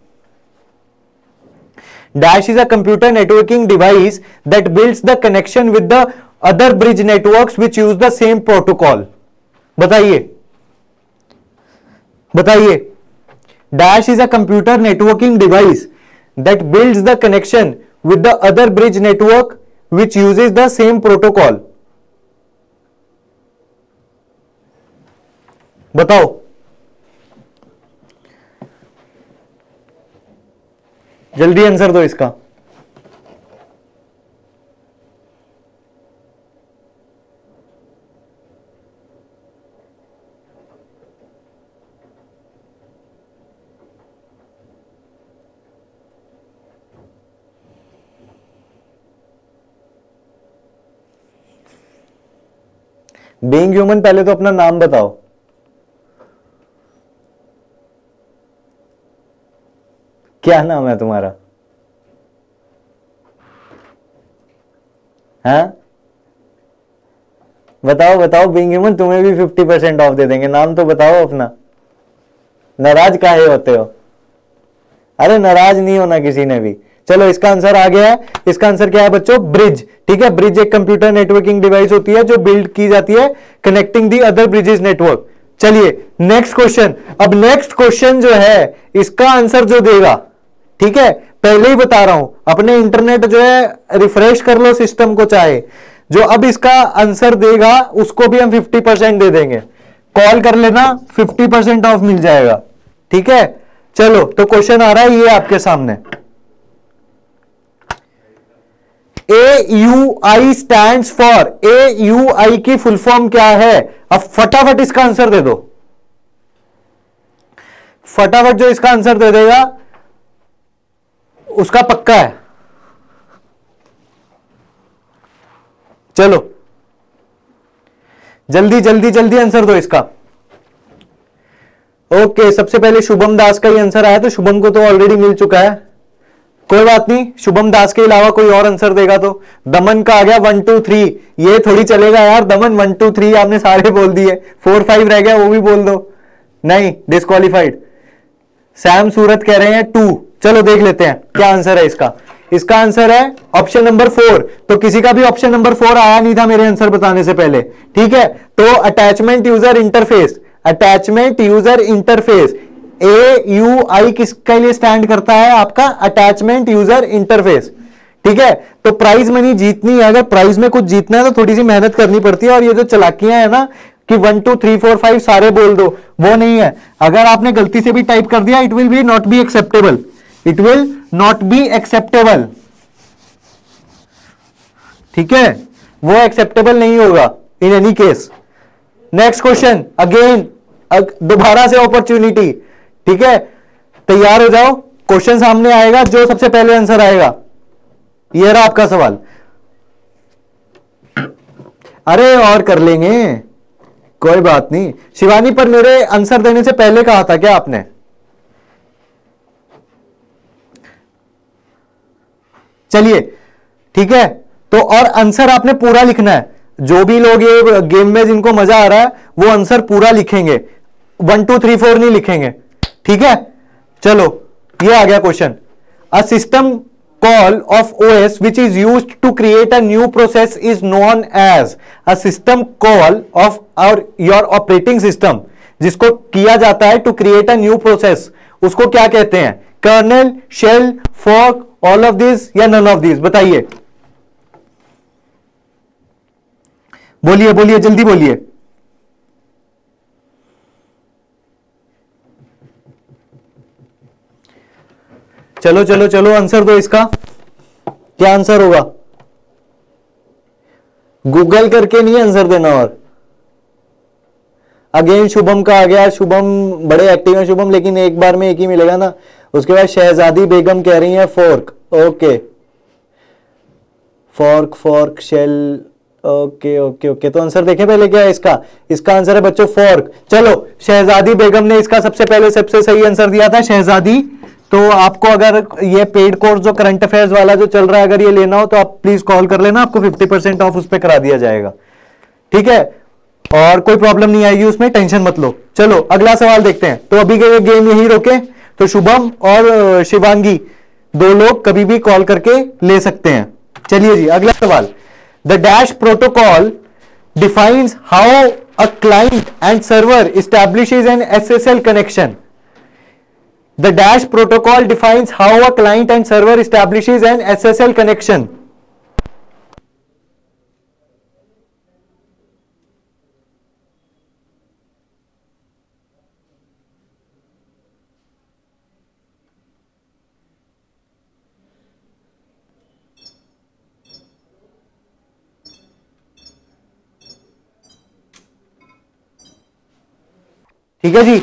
Dash is a computer networking device that builds the connection with the other bridge networks which use the same protocol. बताइए बताइए. Dash is a computer networking device that builds the connection with the other bridge network which uses the same protocol. बताओ. जल्दी आंसर दो इसका. बीइंग ह्यूमन, पहले तो अपना नाम बताओ. क्या नाम है तुम्हारा? हाँ बताओ बताओ. बीइंग ह्यूमन, तुम्हें भी 50% ऑफ दे देंगे. नाम तो बताओ अपना. नाराज काहे होते हो? अरे नाराज नहीं होना किसी ने भी. चलो इसका आंसर आ गया है. इसका आंसर क्या है बच्चों? ब्रिज. ठीक है, ब्रिज एक कंप्यूटर नेटवर्किंग डिवाइस होती है जो बिल्ड की जाती है connecting the other bridges network. चलिए नेक्स्ट क्वेश्चन. अब नेक्स्ट क्वेश्चन जो है, इसका आंसर जो देगा, ठीक है, पहले ही बता रहा हूं, अपने इंटरनेट जो है रिफ्रेश कर लो सिस्टम को. चाहे जो अब इसका आंसर देगा उसको भी हम 50% दे देंगे. कॉल कर लेना, 50% ऑफ मिल जाएगा. ठीक है, चलो तो क्वेश्चन आ रहा है ये आपके सामने. AUI stands for. AUI की फुल फॉर्म क्या है? अब फटाफट इसका आंसर दे दो. फटाफट जो इसका आंसर दे देगा उसका पक्का है. चलो जल्दी जल्दी जल्दी आंसर दो इसका. ओके, सबसे पहले शुभम दास का ही आंसर आया, तो शुभम को तो ऑलरेडी मिल चुका है. कोई बात नहीं, शुभम दास के अलावा कोई और आंसर देगा तो. दमन का आ गया 1 2 3. ये थोड़ी चलेगा यार दमन. 1 2 3 आपने सारे बोल दिए. 4 5 रह गया, वो भी बोल दो. नहीं, डिस्क्वालीफाइड. सैम सूरत कह रहे हैं 2. चलो देख लेते हैं क्या आंसर है इसका. इसका आंसर है ऑप्शन नंबर 4. तो किसी का भी ऑप्शन नंबर 4 आया नहीं था मेरे आंसर बताने से पहले. ठीक है, तो attachment user interface. Attachment user interface AUI किसके लिए स्टैंड करता है? आपका अटैचमेंट यूजर इंटरफेस. ठीक है, तो प्राइज मनी जीतनी है. अगर प्राइज में कुछ जीतना है तो थोड़ी सी मेहनत करनी पड़ती है. और ये जो चलाकियां है ना कि 1 2 3 4 5 सारे बोल दो, वो नहीं है. अगर आपने गलती से भी टाइप कर दिया, it will be not be acceptable. It will not be acceptable. ठीक है, वो एक्सेप्टेबल नहीं होगा in any case. Next question again, दोबारा से अपॉर्चुनिटी. ठीक है, तैयार हो जाओ. क्वेश्चन सामने आएगा, जो सबसे पहले आंसर आएगा. ये रहा आपका सवाल. अरे और कर लेंगे, कोई बात नहीं. शिवानी, पर मेरे आंसर देने से पहले कहा था क्या आपने? चलिए ठीक है, तो और आंसर आपने पूरा लिखना है। जो भी लोग ये गेम में जिनको मजा आ रहा है वो आंसर पूरा लिखेंगे, 1 2 3 4 नहीं लिखेंगे, ठीक है। चलो ये आ गया question. A system call of OS which is used to create a new process is known as a system call of your operating system, जिसको किया जाता है to create a new process, उसको क्या कहते हैं? Kernel, shell, fork, all of this या नन ऑफ दिस? बताइए, बोलिए बोलिए, जल्दी बोलिए। चलो चलो चलो, आंसर दो इसका, क्या आंसर होगा? गूगल करके नहीं आंसर देना। और अगेन शुभम का आ गया, शुभम बड़े एक्टिव है शुभम, लेकिन एक बार में एक ही मिलेगा ना। उसके बाद शहजादी बेगम कह रही है fork, okay, fork fork shell, okay okay okay. तो आंसर देखें पहले क्या है इसका। इसका आंसर है बच्चों फोर्क। चलो, शहजादी बेगम ने इसका सबसे पहले सबसे सही आंसर दिया था, शहजादी। तो आपको अगर ये पेड कोर्स जो करंट अफेयर्स वाला जो चल रहा है, अगर ये लेना हो तो आप प्लीज कॉल कर लेना, आपको 50% ऑफ उस पर करा दिया जाएगा, ठीक है। और कोई प्रॉब्लम नहीं आएगी उसमें, टेंशन मत लो। चलो अगला सवाल देखते हैं। तो अभी के गेम यही रोके, तो शुभम और शिवांगी दो लोग कभी भी कॉल करके ले सकते हैं। चलिए जी, अगला सवाल। The dash protocol defines how a client and server establishes an SSL connection. The dash protocol defines how a client and server establishes an SSL connection. ठीक है जी,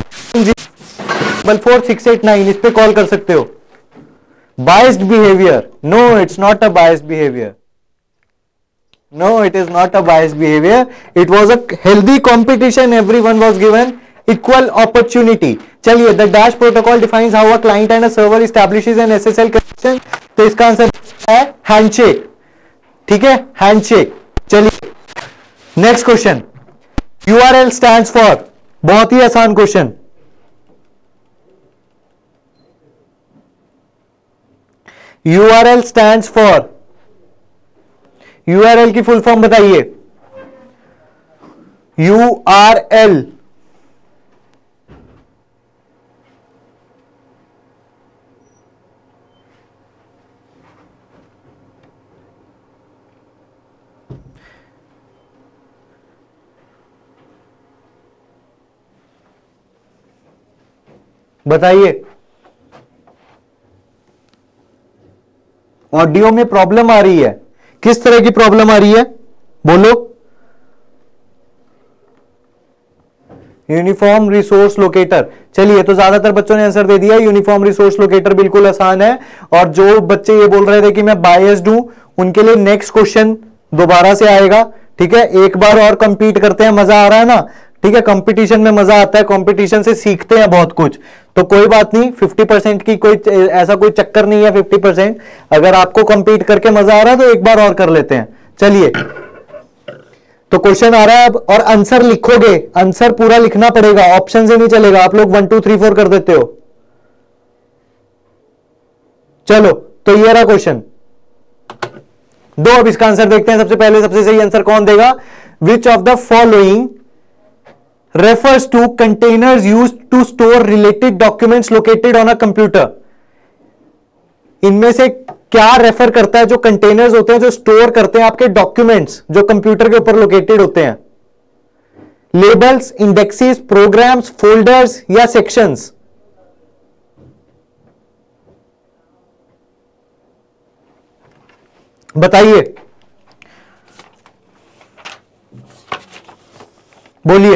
4689 इस पे कॉल कर सकते हो। Biased behaviour, no it's not a biased behaviour, no it is not a biased behaviour, it was a healthy competition, everyone was given equal opportunity. चलिए, the dash protocol defines how a client and a server establishes an SSL connection. तो इसका आंसर है हैंडशेक, ठीक है, हैंडशेक। चलिए next question. URL stands for, बहुत ही आसान question. URL stands for, URL की फुल फॉर्म बताइए। URL बताइए। ऑडियो में प्रॉब्लम आ रही है, किस तरह की प्रॉब्लम आ रही है बोलो। Uniform resource locator. चलिए, तो ज्यादातर बच्चों ने आंसर दे दिया, यूनिफॉर्म रिसोर्स लोकेटर बिल्कुल आसान है। और जो बच्चे ये बोल रहे थे कि मैं बायस्ड हूं, उनके लिए नेक्स्ट क्वेश्चन दोबारा से आएगा, ठीक है। एक बार और कंपीट करते हैं, मजा आ रहा है ना, ठीक है। कंपटीशन में मजा आता है, कंपटीशन से सीखते हैं बहुत कुछ। तो कोई बात नहीं, 50% की कोई ऐसा कोई चक्कर नहीं है। 50% अगर आपको कंपीट करके मजा आ रहा है तो एक बार और कर लेते हैं। चलिए, तो क्वेश्चन आ रहा है अब, और आंसर लिखोगे, आंसर पूरा लिखना पड़ेगा, ऑप्शन से नहीं चलेगा। आप लोग 1 2 3 4 कर देते हो। चलो, तो ये रहा क्वेश्चन दो। अब इसका आंसर देखते हैं। सबसे पहले सबसे सही आंसर कौन देगा। Which of the following refers to containers used to store related documents located on a computer। इनमें से क्या रेफर करता है, जो कंटेनर्स होते हैं जो स्टोर करते हैं आपके डॉक्यूमेंट्स जो कंप्यूटर के ऊपर लोकेटेड होते हैं। लेबल्स, इंडेक्सेस, प्रोग्राम्स, फोल्डर्स या सेक्शंस। बताइए, बोलिए।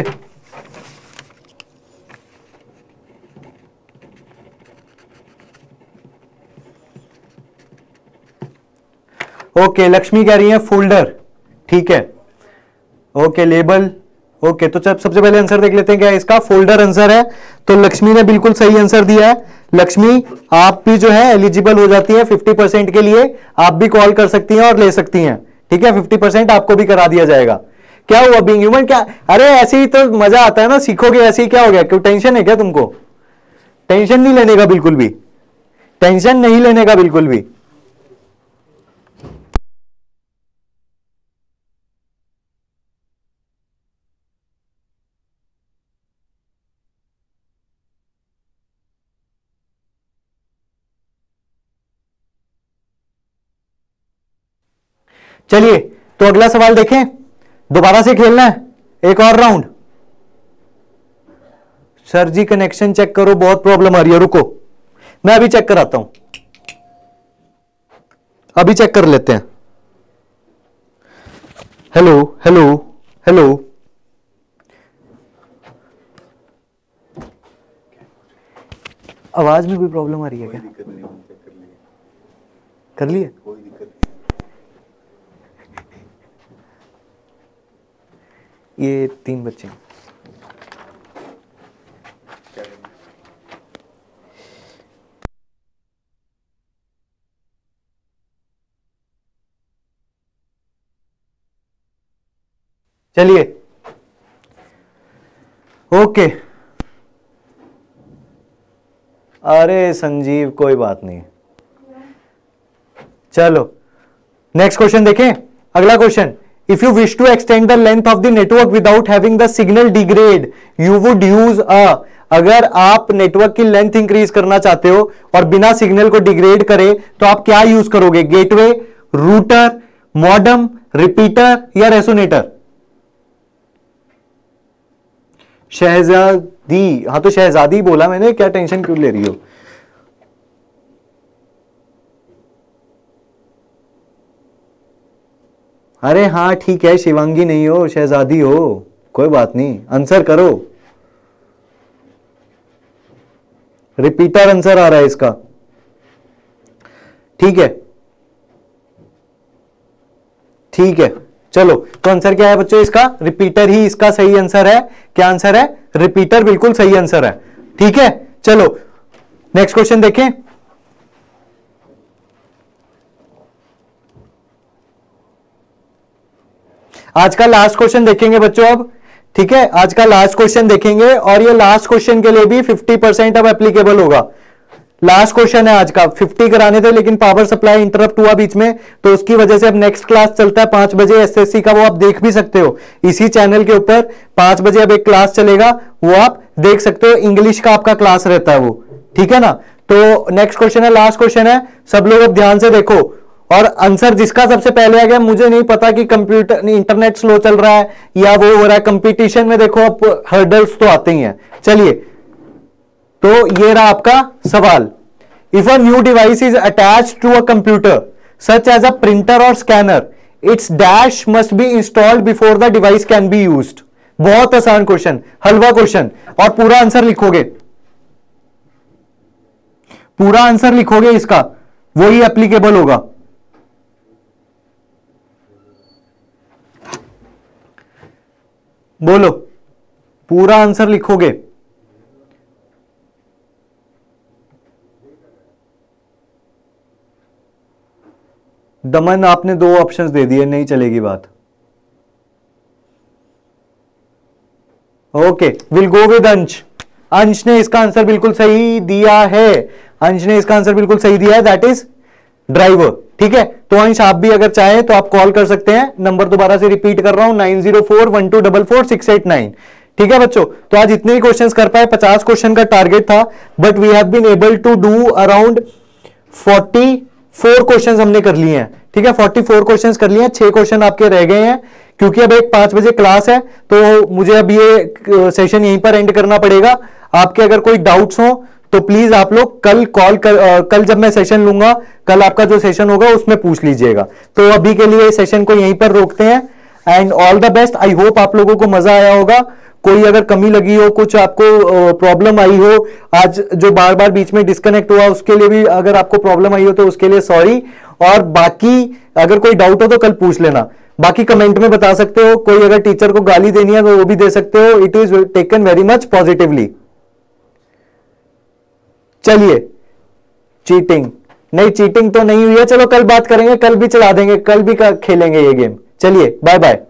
ओके, लक्ष्मी कह रही है फोल्डर, ठीक है। Okay, label, okay. तो सबसे पहले आंसर देख लेते हैं क्या इसका। फोल्डर आंसर है, तो लक्ष्मी ने बिल्कुल सही आंसर दिया है। लक्ष्मी आप भी जो है एलिजिबल हो जाती है 50% के लिए, आप भी कॉल कर सकती हैं और ले सकती हैं, ठीक है। 50% आपको भी करा दिया जाएगा। क्या हुआ बीइंग ह्यूमन, क्या अरे ऐसे ही तो मजा आता है ना, सीखोगे ऐसे ही। क्या हो गया, क्यों टेंशन है क्या तुमको? टेंशन नहीं लेने का बिल्कुल भी, टेंशन नहीं लेने का बिल्कुल भी। चलिए तो अगला सवाल देखें, दोबारा से खेलना है एक और राउंड। सर जी कनेक्शन चेक करो, बहुत प्रॉब्लम आ रही है, रुको मैं अभी चेक कराता हूं, अभी चेक कर लेते हैं। हेलो हेलो हेलो, आवाज में कोई प्रॉब्लम आ रही है क्या? कर लिए? ये 3 बच्चे हैं। चलिए ओके, अरे संजीव कोई बात नहीं, चलो नेक्स्ट क्वेश्चन देखें। अगला question, if you wish to extend the length of the network without having the signal degrade you would use a. अगर आप नेटवर्क की लेंथ इंक्रीज करना चाहते हो और बिना सिग्नल को डिग्रेड करे तो आप क्या यूज करोगे? गेटवे, रूटर, मॉडम, रिपीटर या रेसोनेटर? शहजादी, हाँ तो शहजादी बोला मैंने, क्या टेंशन क्यों ले रही हो? अरे हाँ ठीक है, शिवांगी नहीं हो, शहजादी हो, कोई बात नहीं, आंसर करो। रिपीटर आंसर आ रहा है इसका, ठीक है ठीक है। चलो तो आंसर क्या है बच्चों इसका? रिपीटर ही इसका सही आंसर है। क्या आंसर है? रिपीटर बिल्कुल सही आंसर है, ठीक है। चलो नेक्स्ट क्वेश्चन देखें। आज का लास्ट क्वेश्चन देखेंगे बच्चों अब, ठीक है। आज का लास्ट क्वेश्चन देखेंगे और ये लास्ट क्वेश्चन के लिए भी 50% अब एप्लीकेबल होगा। लास्ट क्वेश्चन है आज का, 50 कराने थे लेकिन पावर सप्लाई इंटरप्ट हुआ बीच में, तो उसकी वजह से अब नेक्स्ट क्लास चलता है 5 बजे एसएससी का, वो आप देख भी सकते हो इसी चैनल के ऊपर। 5 बजे अब एक क्लास चलेगा, वो आप देख सकते हो, इंग्लिश का आपका क्लास रहता है वो, ठीक है ना। तो नेक्स्ट क्वेश्चन है, लास्ट क्वेश्चन है, सब लोग अब ध्यान से देखो। और आंसर जिसका सबसे पहले आ गया, मुझे नहीं पता कि कंप्यूटर इंटरनेट स्लो चल रहा है या वो हो रहा है, कंपटीशन में देखो अब हर्डल्स तो आते ही हैं। चलिए तो ये रहा आपका सवाल। If a new device is attached to a computer such as a printer और scanner, its dash must be installed before the device can be used. बहुत आसान क्वेश्चन, हलवा क्वेश्चन, और पूरा आंसर लिखोगे, पूरा आंसर लिखोगे इसका, वही एप्लीकेबल होगा। बोलो, पूरा आंसर लिखोगे। दमन आपने 2 ऑप्शंस दे दिए, नहीं चलेगी बात। ओके विल गो विद अंश। अंश ने इसका आंसर बिल्कुल सही दिया है, अंश ने इसका आंसर बिल्कुल सही दिया है, दैट इज ड्राइवर, ठीक है। तो अंश आप भी अगर चाहे तो आप कॉल कर सकते हैं, नंबर दोबारा से रिपीट कर रहा हूं 9041244689, ठीक है बच्चों। तो आज इतने ही क्वेश्चंस कर पाए, 50 क्वेश्चन का टारगेट था, but we have been able to do around 44 questions हमने कर लिए हैं, ठीक है। 44 क्वेश्चंस कर लिए हैं, 6 क्वेश्चन आपके रह गए हैं, क्योंकि अब एक 5 बजे क्लास है तो मुझे अब ये सेशन यहीं पर एंड करना पड़ेगा। आपके अगर कोई डाउट्स हो तो प्लीज आप लोग कल कॉल कर, कल जब मैं सेशन लूंगा, कल आपका जो सेशन होगा उसमें पूछ लीजिएगा। तो अभी के लिए सेशन को यहीं पर रोकते हैं, and all the best. I hope आप लोगों को मजा आया होगा। कोई अगर कमी लगी हो, कुछ आपको प्रॉब्लम आई हो, आज जो बार बार बीच में डिस्कनेक्ट हुआ उसके लिए भी अगर आपको प्रॉब्लम आई हो तो उसके लिए सॉरी। और बाकी अगर कोई डाउट हो तो कल पूछ लेना, बाकी कमेंट में बता सकते हो। कोई अगर टीचर को गाली देनी है तो वो भी दे सकते हो, it is taken very much positively. चलिए, चीटिंग नहीं, चीटिंग तो नहीं हुई है, चलो कल बात करेंगे, कल भी चला देंगे, कल भी खेलेंगे ये गेम। चलिए बाय बाय।